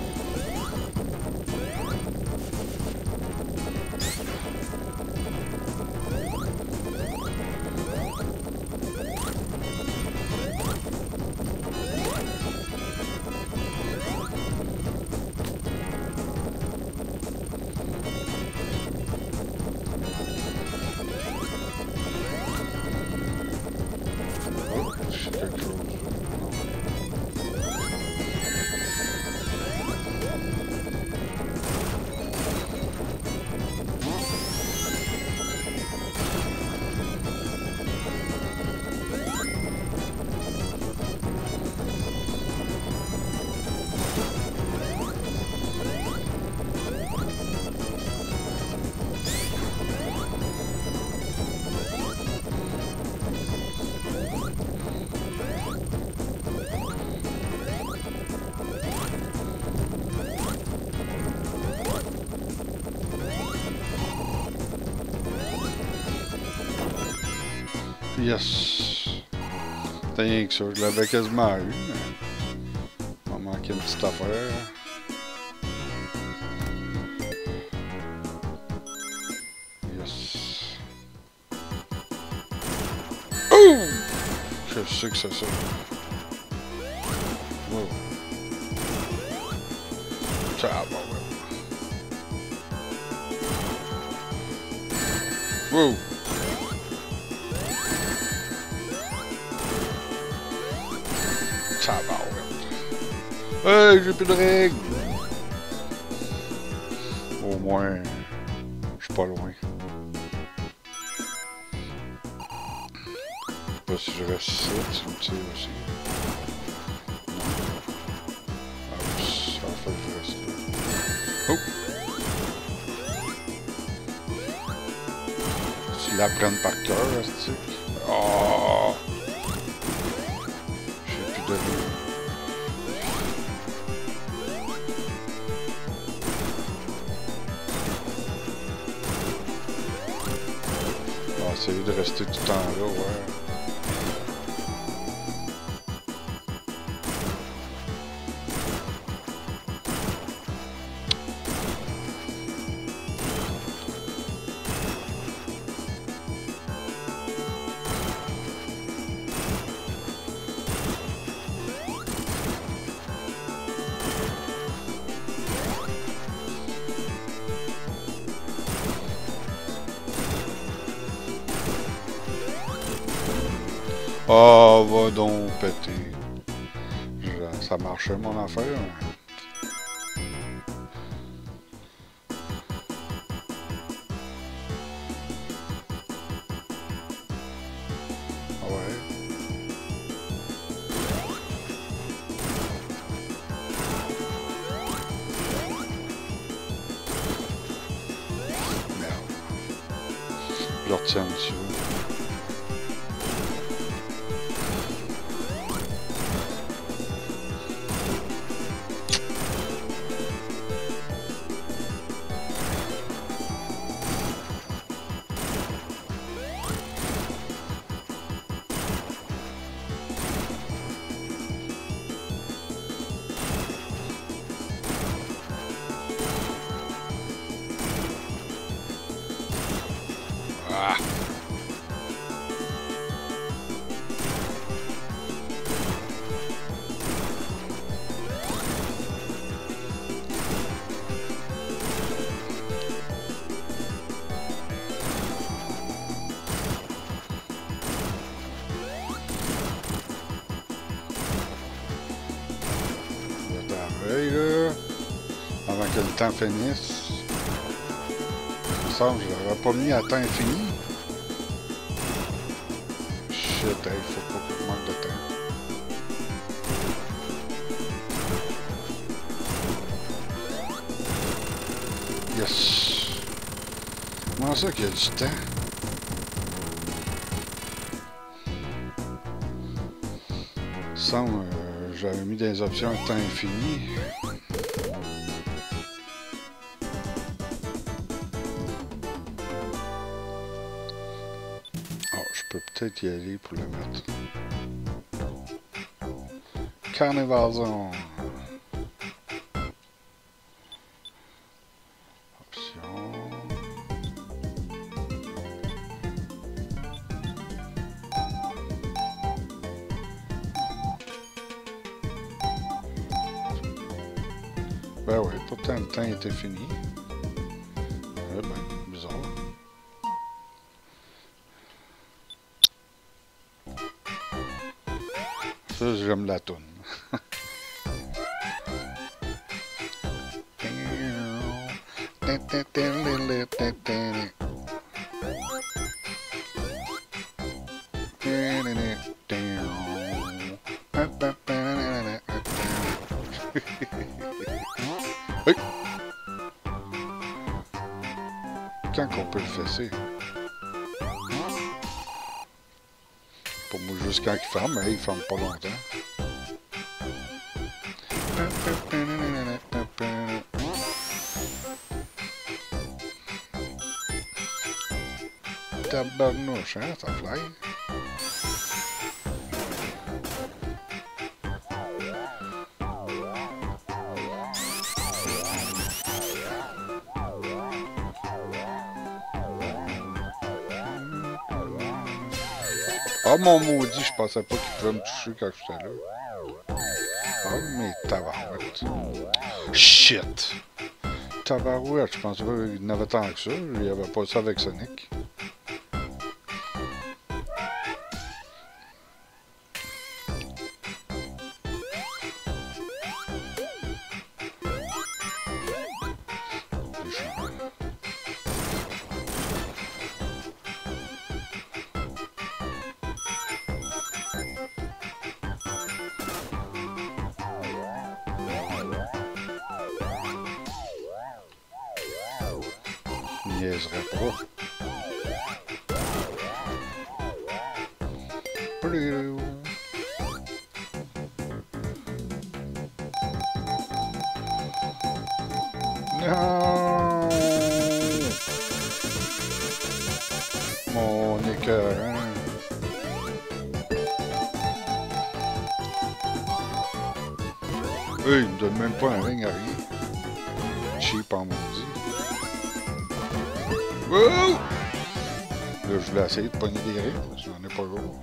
Yes. C'était rien que ça. Je l'avais quasiment eu, mais il m'a manqué une petite affaire. Yes. Oh! Je sais que c'est ça. Wow. Ça va, ouais. Wow! Ça va, ouais. Hey, j'ai plus de règles! Au moins, je suis pas loin. Je sais pas si je reste ici, tu me tires aussi. Ah, ça fait que je reste là. Oh! Tu l'apprennes par cœur, est-ce que? Oh! J'ai plus de vie. On va essayer de rester tout le temps là, ouais. Oh, va donc péter. Ça marchait mon affaire. Ouais. Merde. Je le retiens dessus. Ah! Hey là! Avant que le temps finisse. Il me semble que je l'avais pas mis à temps infini. Shit, hey, faut pas que je manque de temps. Yes! Comment ça qu'il y a du temps? Il me semble que j'avais mis des options à temps infini. Peut-être y aller pour le mettre. Carnival Zone. Option. Ben oui, pourtant le temps était fini. Eh ben, bizarre. Ça, j'aime la toune. Quand qu'on peut le fesser? Pour moi, juste quand il ferme, mais il ferme pas longtemps. Tabarnouche, hein, ça fly. Ah, mon maudit, je pensais pas qu'il pouvait me toucher quand j'étais là. Ah, mais tabarouette. Shit! Tabarouette, je pensais pas qu'il n'avait tant que ça. Il avait pas ça avec Sonic. Il niaiserait pas. Plou. Non! Mon écœurant. Eux, ils me donnent même pas un ring à rien. Cheap en maudit. Wow! Là, je voulais essayer de pogner des rings, mais j'en ai pas gros.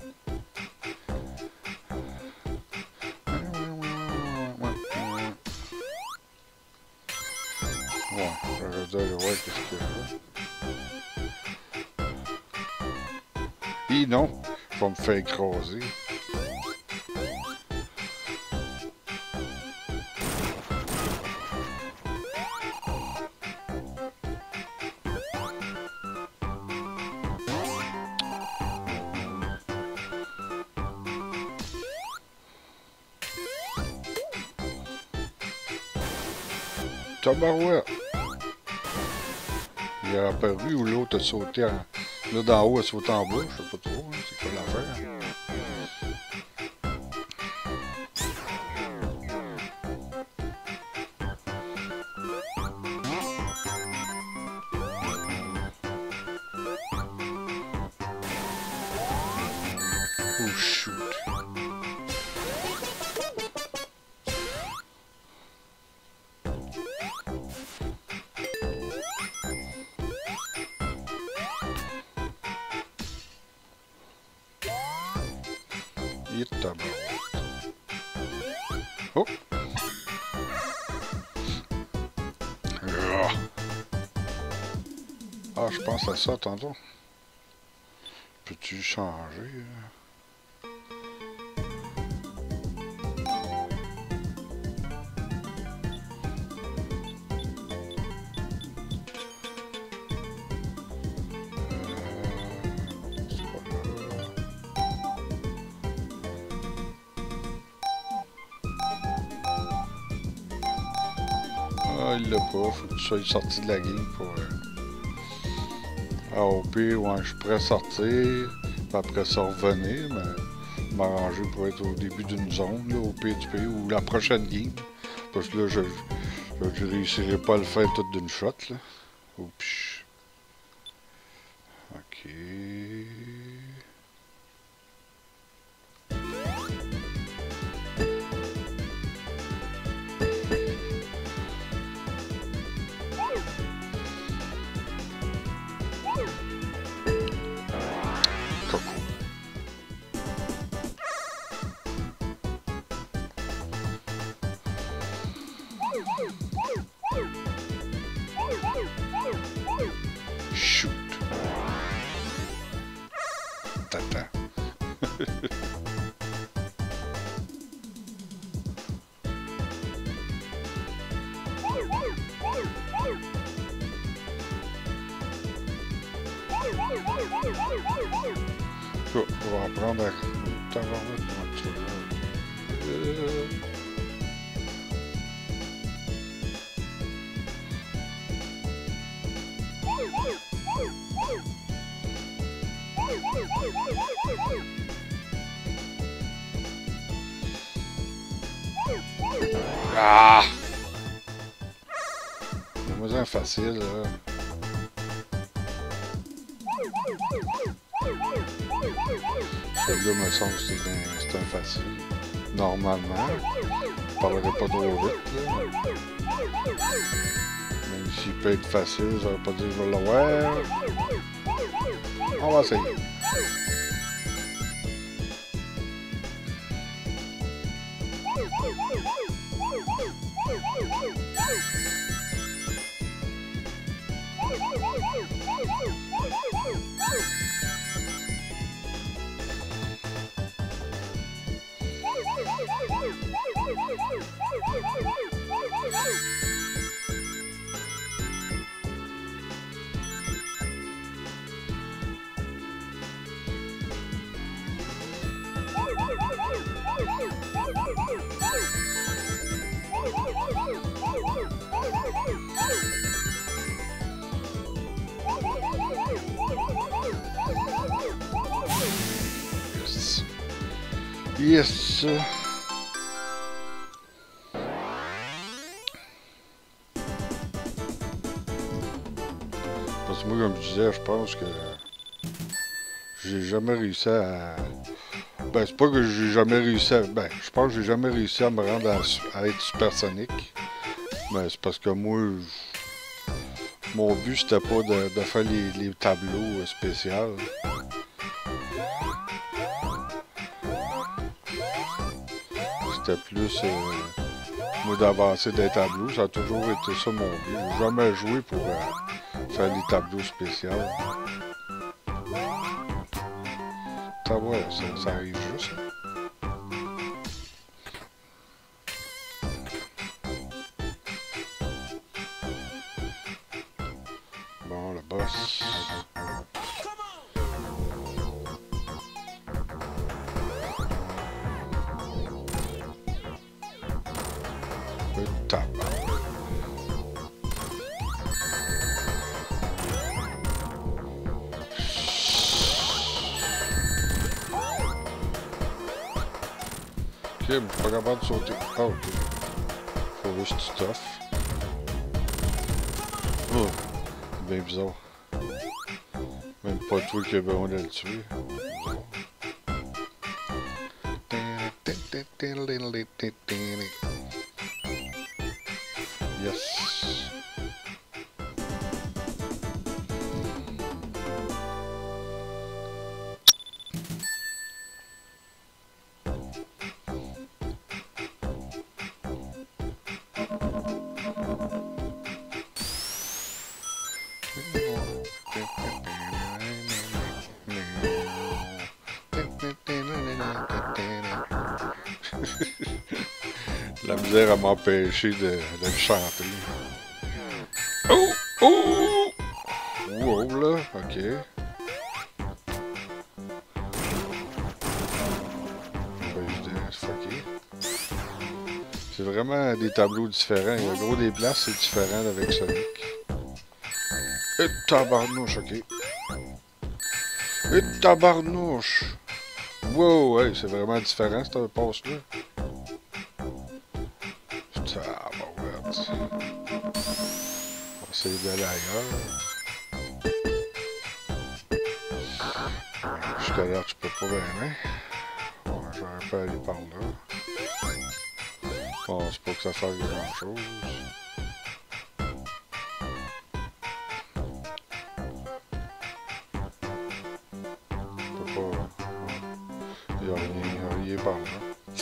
Ouais, j'aurais dû aller voir qu'est-ce qu'il y a là. Et non, je vais me faire écraser. Tabarouette! Il est apparu ou l'autre a sauté en... Là, d'en haut, a sauté en bas. Je sais pas trop, hein, c'est quoi l'affaire. Oh, shoot! Et tabarouette. Oh! Ah, je pense à ça tantôt. Peux-tu changer? Ah, il l'a pas. Faut que tu sois sorti de la game pour... Ah, au pire, ouais, je pourrais sortir, puis après ça revenir, mais m'arranger pour être au début d'une zone, là, au pire du pays, ou la prochaine game. Parce que là, je réussirai pas à le faire tout d'une shot, là. Oups. Ok. Shoot. Tata. On va apprendre à... comment tu veux. Ah! C'est moins facile, là. Celui-là me semble que c'est un facile. Normalement. Je parlerai pas trop vite, là. Même s'il peut être facile, ça veut pas dire que je vais l'avoir. On va essayer. Yes. Parce que moi, comme je disais, je pense que j'ai jamais réussi à... Ben, c'est pas que j'ai jamais réussi à... Ben, je pense que j'ai jamais réussi à me rendre à être supersonique. Mais c'est parce que moi, mon but, c'était pas de faire les tableaux spéciaux. C'était plus... moi, d'avancer des tableaux. Ça a toujours été ça mon but. J'ai jamais joué pour faire les tableaux spéciaux. Ça va, ça arrive juste. Bon, le boss. Le tabac. Ok, mais je suis pas capable de sauter. Ah, ok. Faut voir ce stuff. Oh, bien bizarre. Même pas toi qui as besoin de le tuer. Yes. La misère à m'empêcher de le chanter. Oh! Oh! Wow, là, ok. C'est vrai vraiment des tableaux différents. Il y a gros des places, c'est différent avec Sonic. Et tabarnouche, ok. Et tabarnouche! Wow, ouais, c'est vraiment différent cette passe-là. Tabarouette. On va essayer d'aller ailleurs. Jusqu'à là, tu peux pas bien. Bon, j'aurais pas aller par là. Je pense pas que ça fasse grand-chose. Il n'y a rien par là.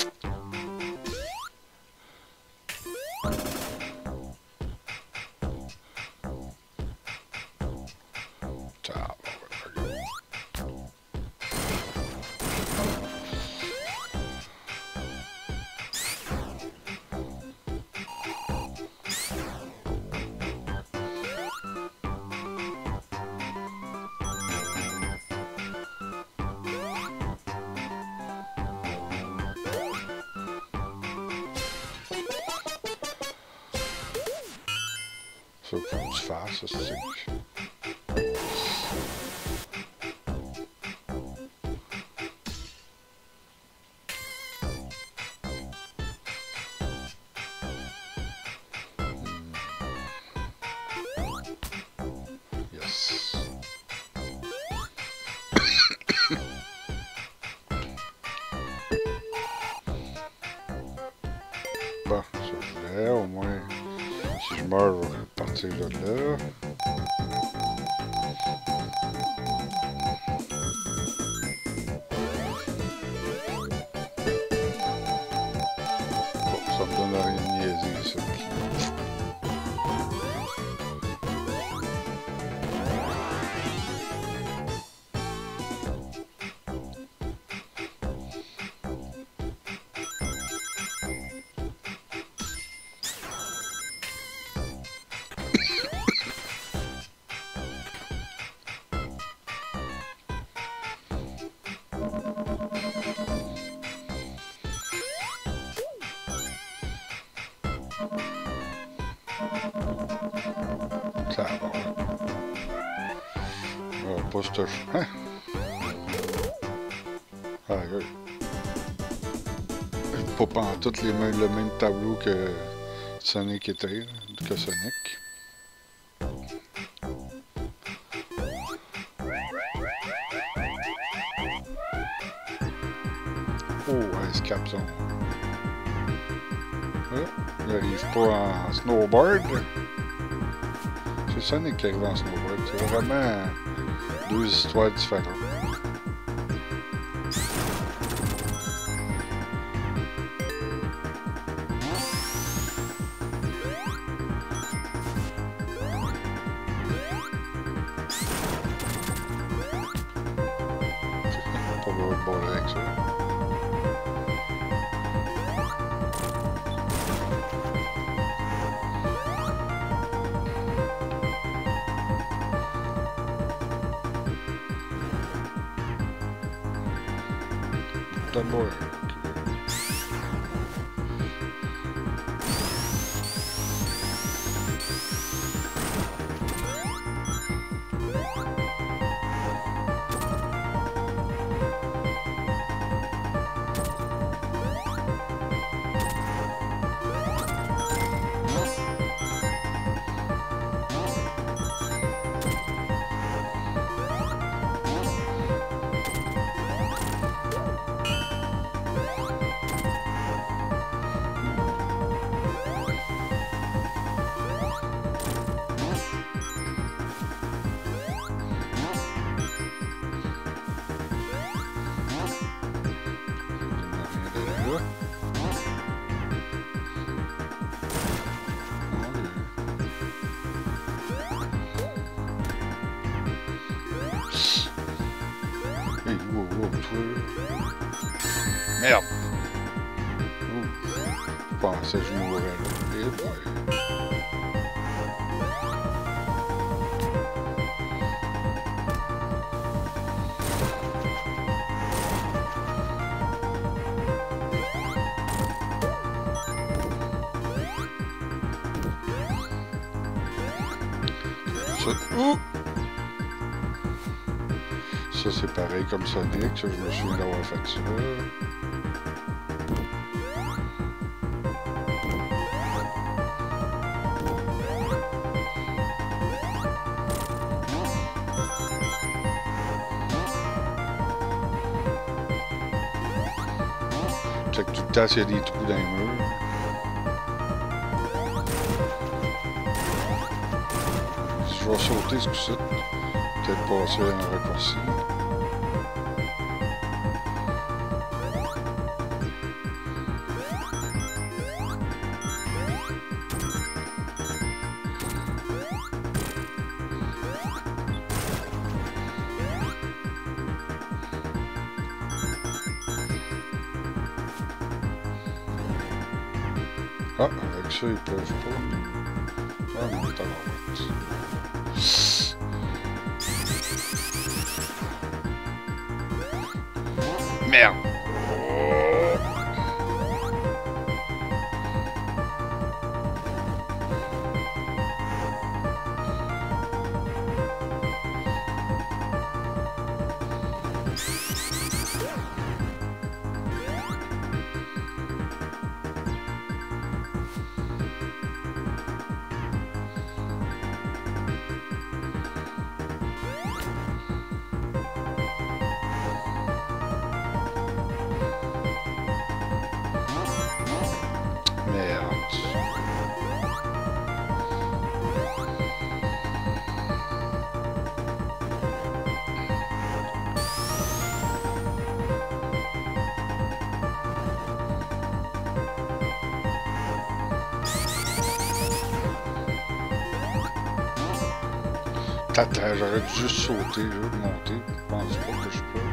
Ça, faut que tu fasses, ça, c'est... Yes. Bon, ça je voulais, au moins, si je meurs, je vais partir de là. Bon, ça me donne rien de niaiser, ça. Ça va. Pas ce... Hein? Aïe, aïe. Pas pantoute le même tableau que Sonic était, que Sonic. Oh, un escape zone. Il n'arrive pas en snowboard. C'est Sonic qui arrive en snowboard. C'est vraiment deux histoires différentes. Pas besoin de bord avec ça. D'abord. Hey, wow, wow, toi. Merde! Je pensais que je mourrais là. Eh boy. Ça, ouh! Ça c'est pareil comme Sonic, ça, je me souviens d'avoir fait ça. Check tout le temps s'il y a des trous dans les murs. Je vais sauter ce coup-ci. Peut-être passer un raccourci. Ah, avec ça, ils peuvent pas. Ah non, t'as l'air. Merde! Attends, j'aurais dû juste sauter, là, monter. Je pense pas que je peux.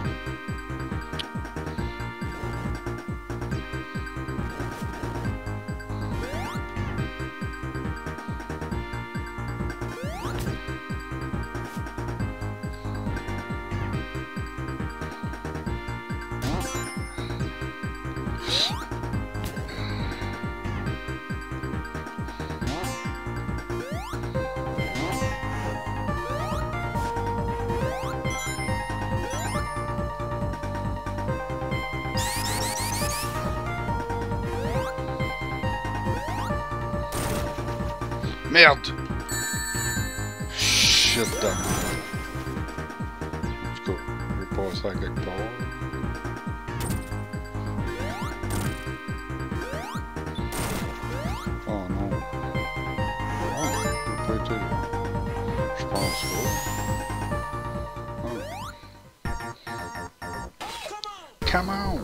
Merde! Shit, damn. En tout cas, je vais passer à quelque part. Oh non. Ah, j'ai pas été là. Je pense pas. Ah. Come on!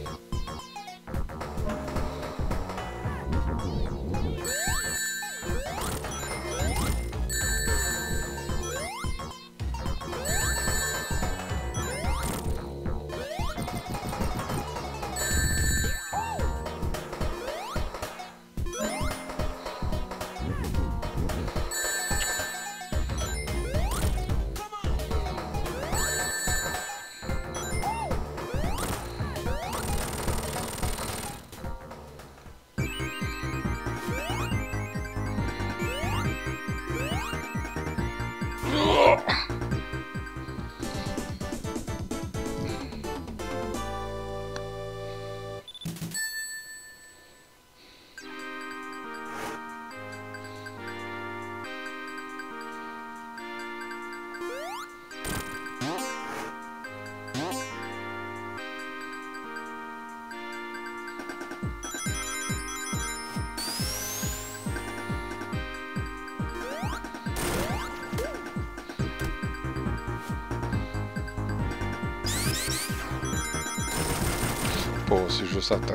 C'est juste à temps.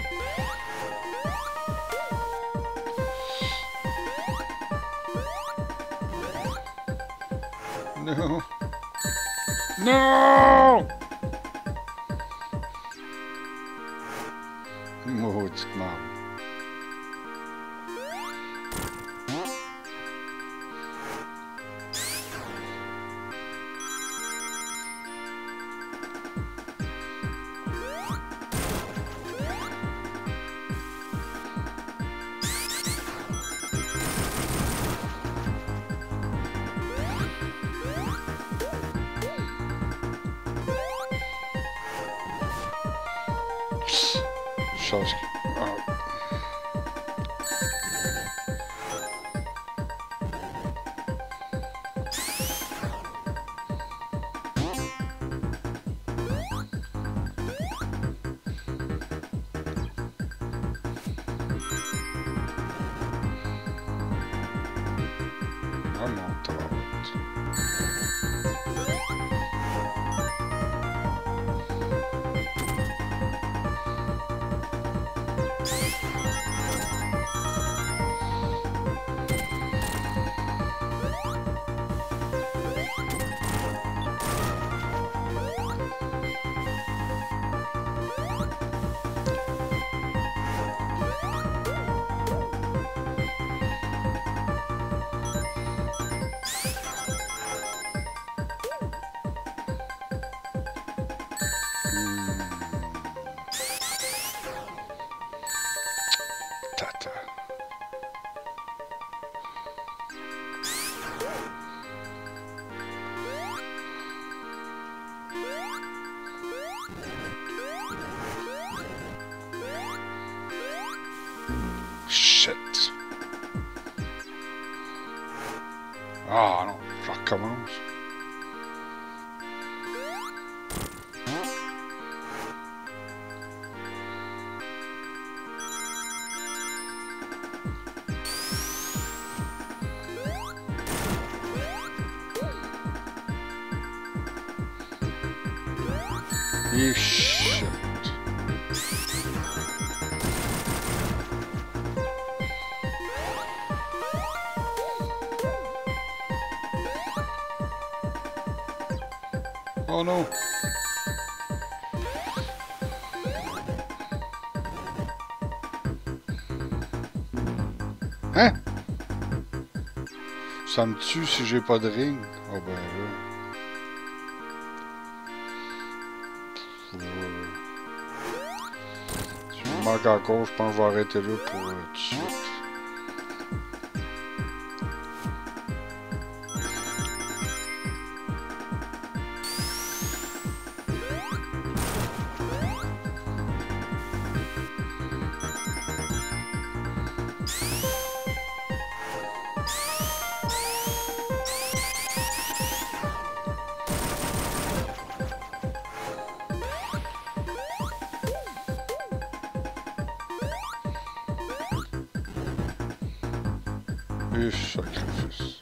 Non! Non! Maudite merde. chance. Ah. Ah, mon tarte. Tata. Shit. Ah non, je recommence. Et shit. Oh non. Hein? Ça me tue si j'ai pas de ring. Oh ben là. Si je me manque encore, je pense que je vais arrêter là pour tout de suite. Et sacrifice.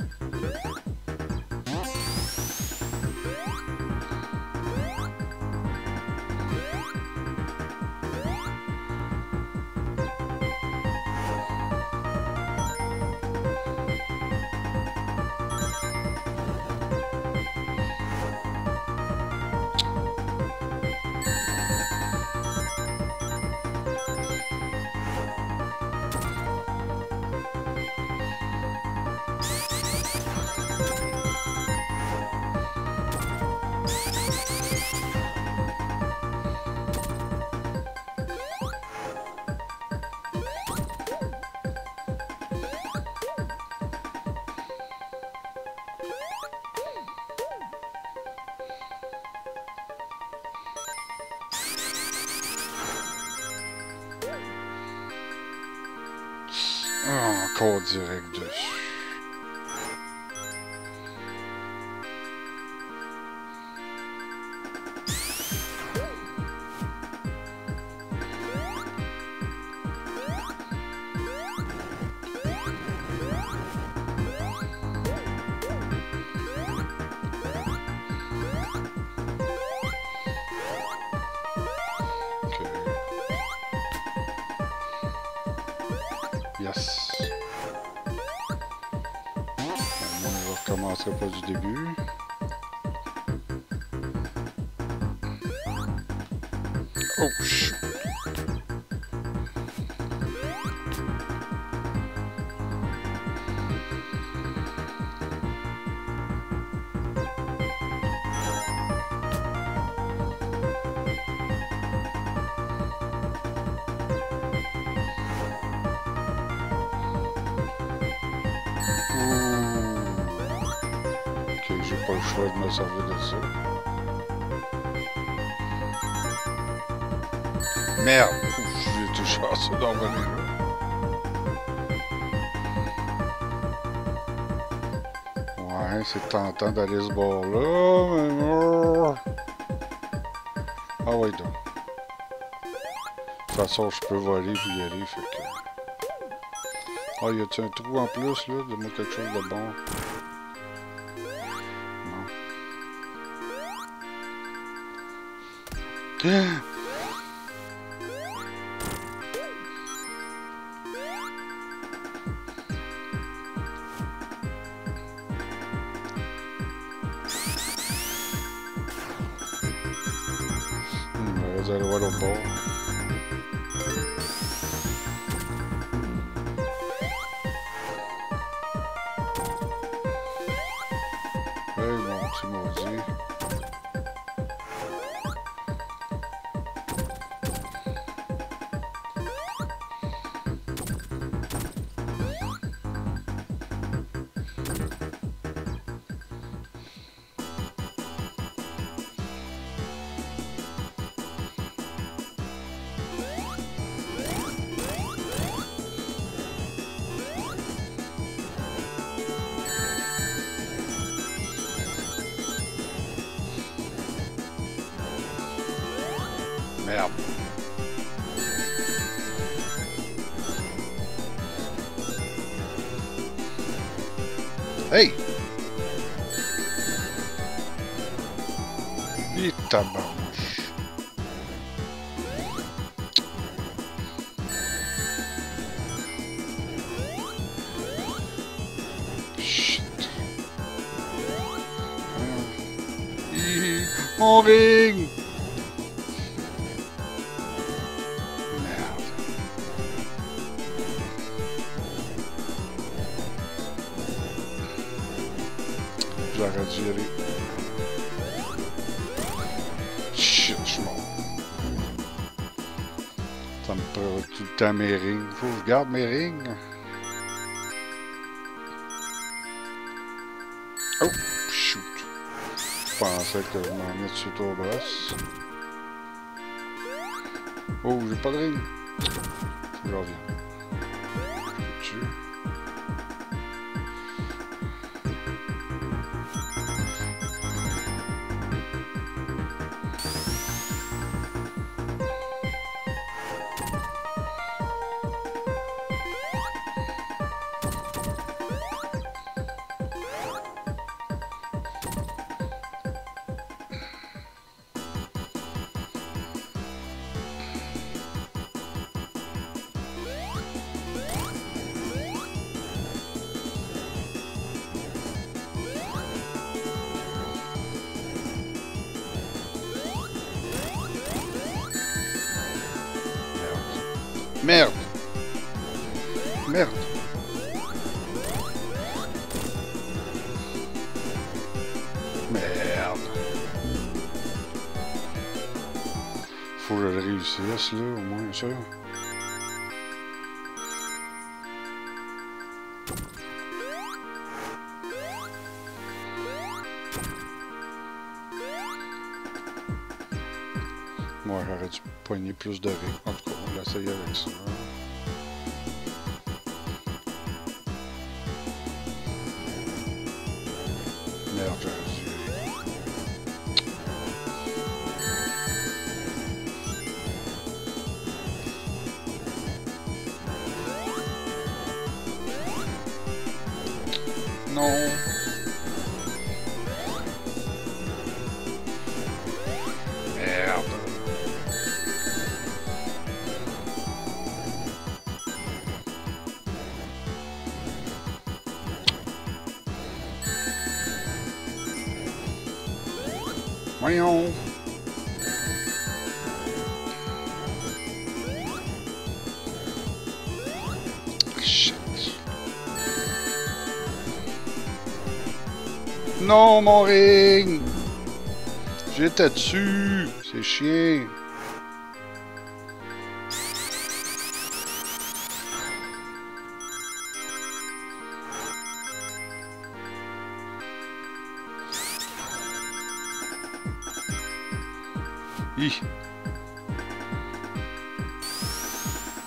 Ah, encore direct dessus. Yes. Moi, je recommencerai pas du début. Oh, shoot. J'ai pas le choix de me servir de ça. Merde! J'ai chanceux d'en venir là. Ouais, c'est tentant d'aller ce bord-là, mais non. Ah ouais, donc. De toute façon, je peux voler puis y aller, fait que... Ah, y a-t-il un trou en plus, là? Donne-moi quelque chose de bon. Non. Vous allez voir l'autre bord. Hey, mon petit maudit. Merde. Hey! Et tabarnouche. Chut. Mon ring! J'aurais dû y aller. Shit, je suis mort. Ça me prend tout le temps mes rings. Faut que je garde mes rings. Oh, shoot. Je pensais que je m'en mette sur toi brosse. Oh, j'ai pas de ring. Je reviens. Je peux tuer. Merde! Merde! Merde! Faut que je le réussisse, là, au moins ça. Moi, j'aurais dû poigner plus de rythme. En tout cas, on va l'essayer avec ça. Merde, j'aurais dû. Non. Merde. Voyons. Shit. Non, mon ring! J'étais dessus! C'est chiant! Hi!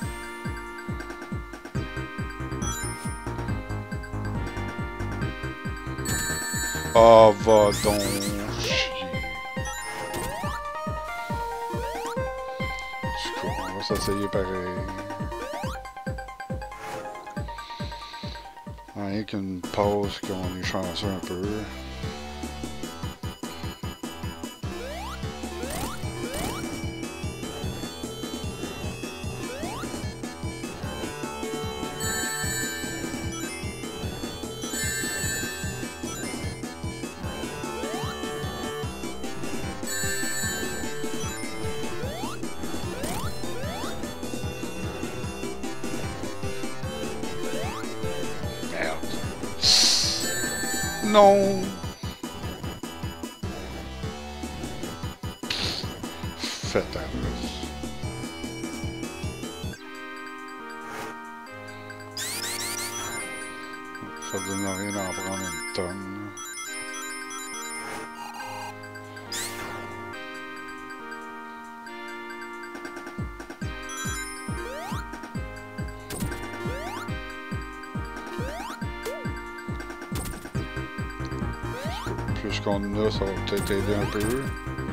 Ah, va donc chier. Du coup, on va s'essayer pareil. Rien qu'une pause qu'on est chanceux un peu. Non! Faites à russe. Ça donne rien d'en prendre une tonne. Plus qu'on en a, ça va peut-être aider un peu.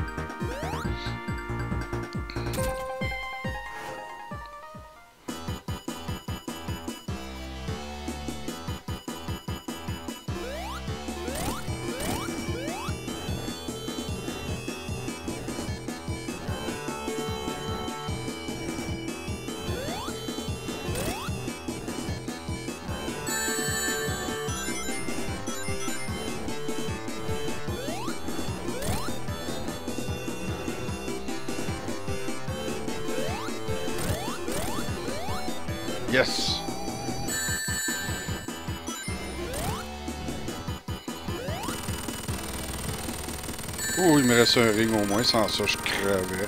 Yes! Oh, il me reste un ring au moins, sans ça je crevais.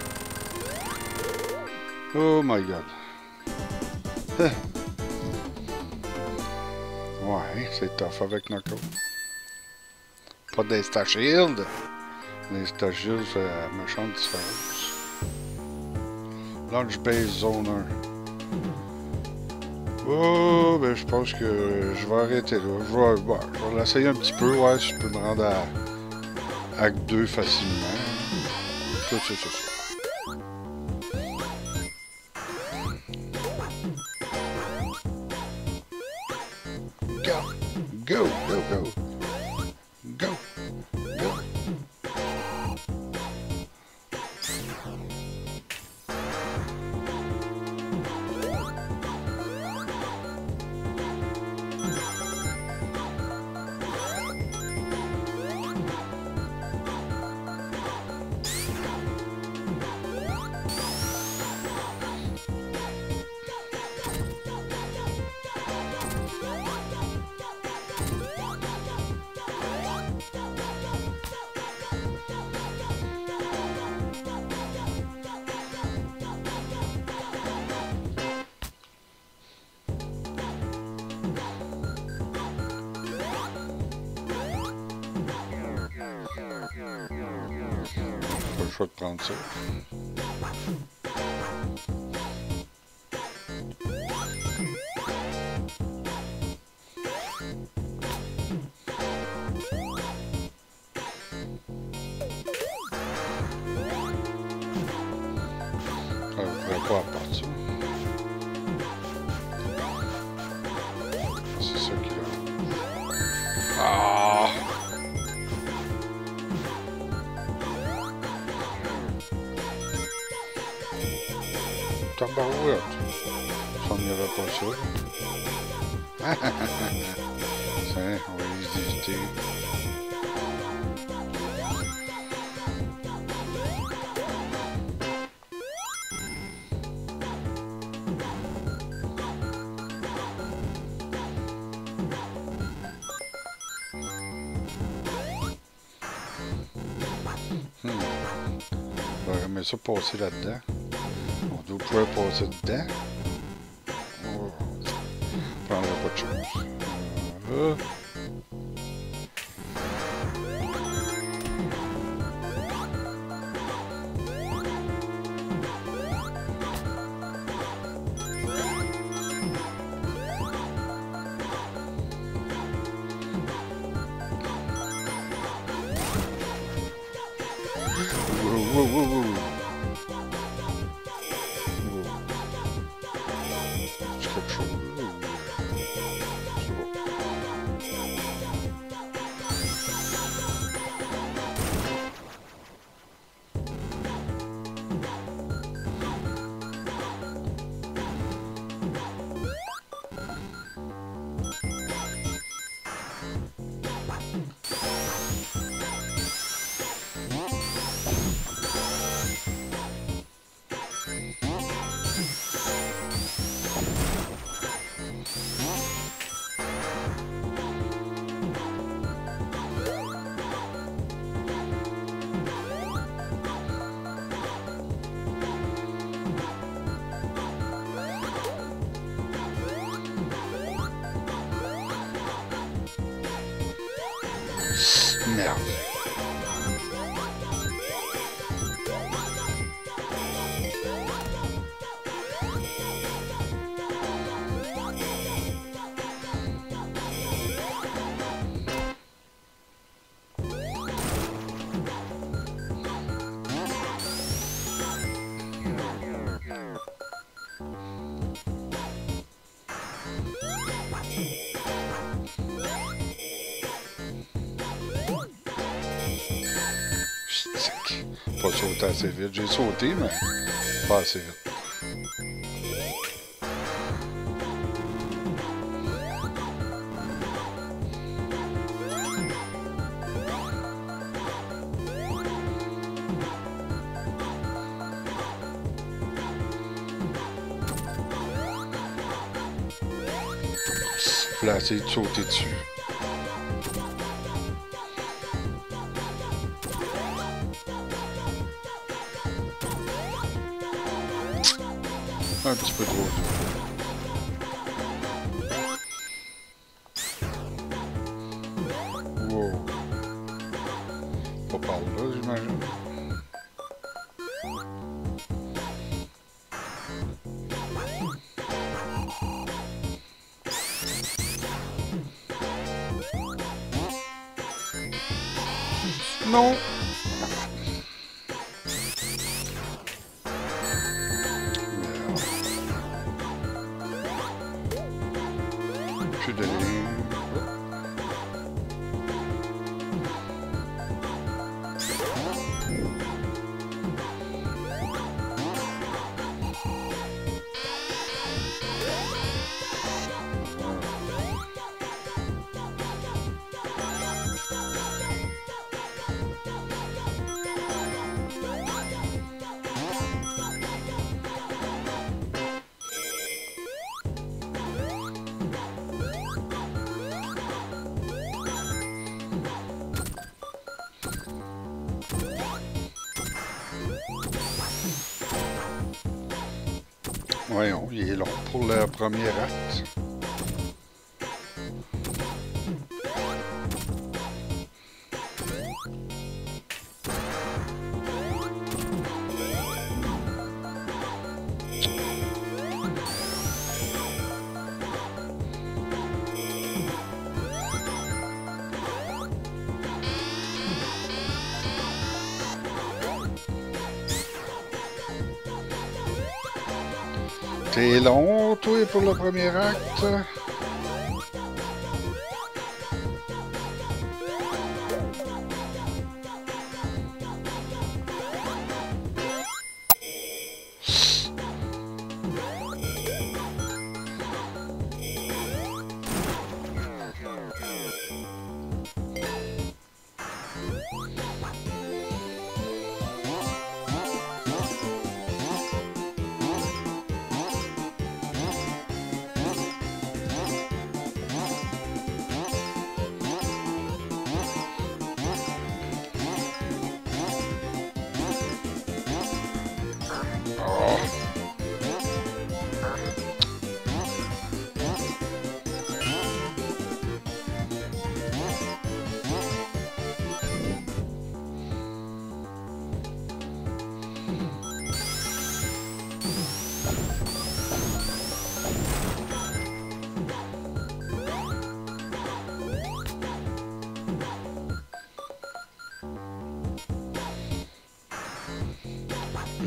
Oh my god. Ouais, c'est tough avec Knuckle. Pas d'Insta Shield. L'Insta Shield fait la méchante différence. Launch Base Zone 1. Oh, ben je pense que je vais arrêter là. Je vais l'essayer un petit peu, ouais, si je peux me rendre à Acte 2 facilement. Tout ça. Go! Pas le choix de prendre ça. Je ne pourrais pas apporter ça. C'est ça qui a. Ah! Tabarouette. Ça n'irait pas ça. Tiens, on va les éviter. On va remettre ça passer là-dedans. On doit pouvoir passer dedans. Oh. Je prendrai pas de chance. Wow, wow, wow. C'est quelque chose. C'est bon. Merde. Stick. Pas sauter assez vite. J'ai sauté, mais pas assez vite. Là, essayer de sauter dessus. Un petit peu trop dur. Wow. Pas par là, j'imagine. Non. Plus de ligne. Voyons, il est long pour le premier acte. T'es long, toi, pour le premier acte?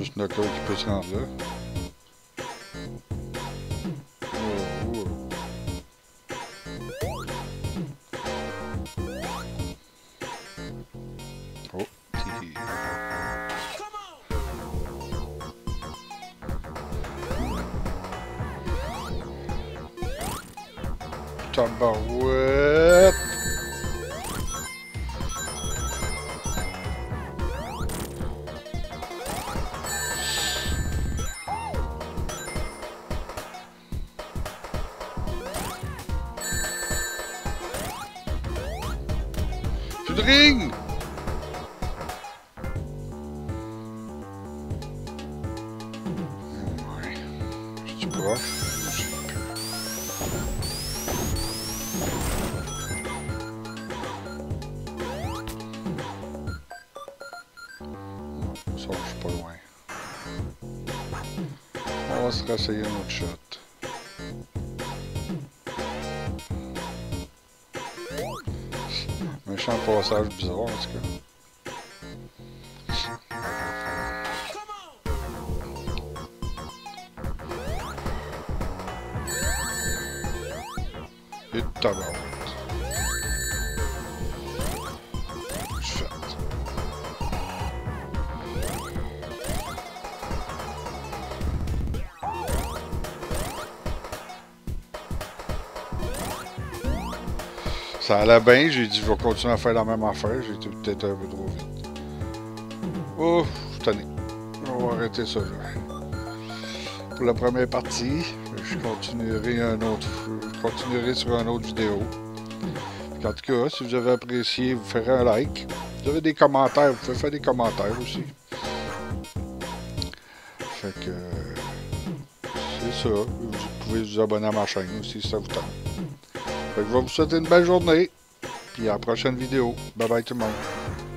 juste Noka qui peut se rendre là. Oh, Tiki. Tabarouette! Plus de ring! Ouais. Je pas. Ça, je suis pas loin. On va se réessayer une autre shot. Méchant passage bizarre en tout cas. Et tabarouette. Fait. Ça allait bien, j'ai dit je vais continuer à faire la même affaire, j'ai été peut-être un peu trop vite. Oh, je suis tanné. On va arrêter ça là. Pour la première partie, je continuerai sur une autre vidéo. En tout cas, si vous avez apprécié, vous ferez un like. Vous avez des commentaires, vous pouvez faire des commentaires aussi. Fait que c'est ça. Vous pouvez vous abonner à ma chaîne aussi si ça vous tente. Fait que je vais vous souhaiter une belle journée. Puis à la prochaine vidéo. Bye bye tout le monde.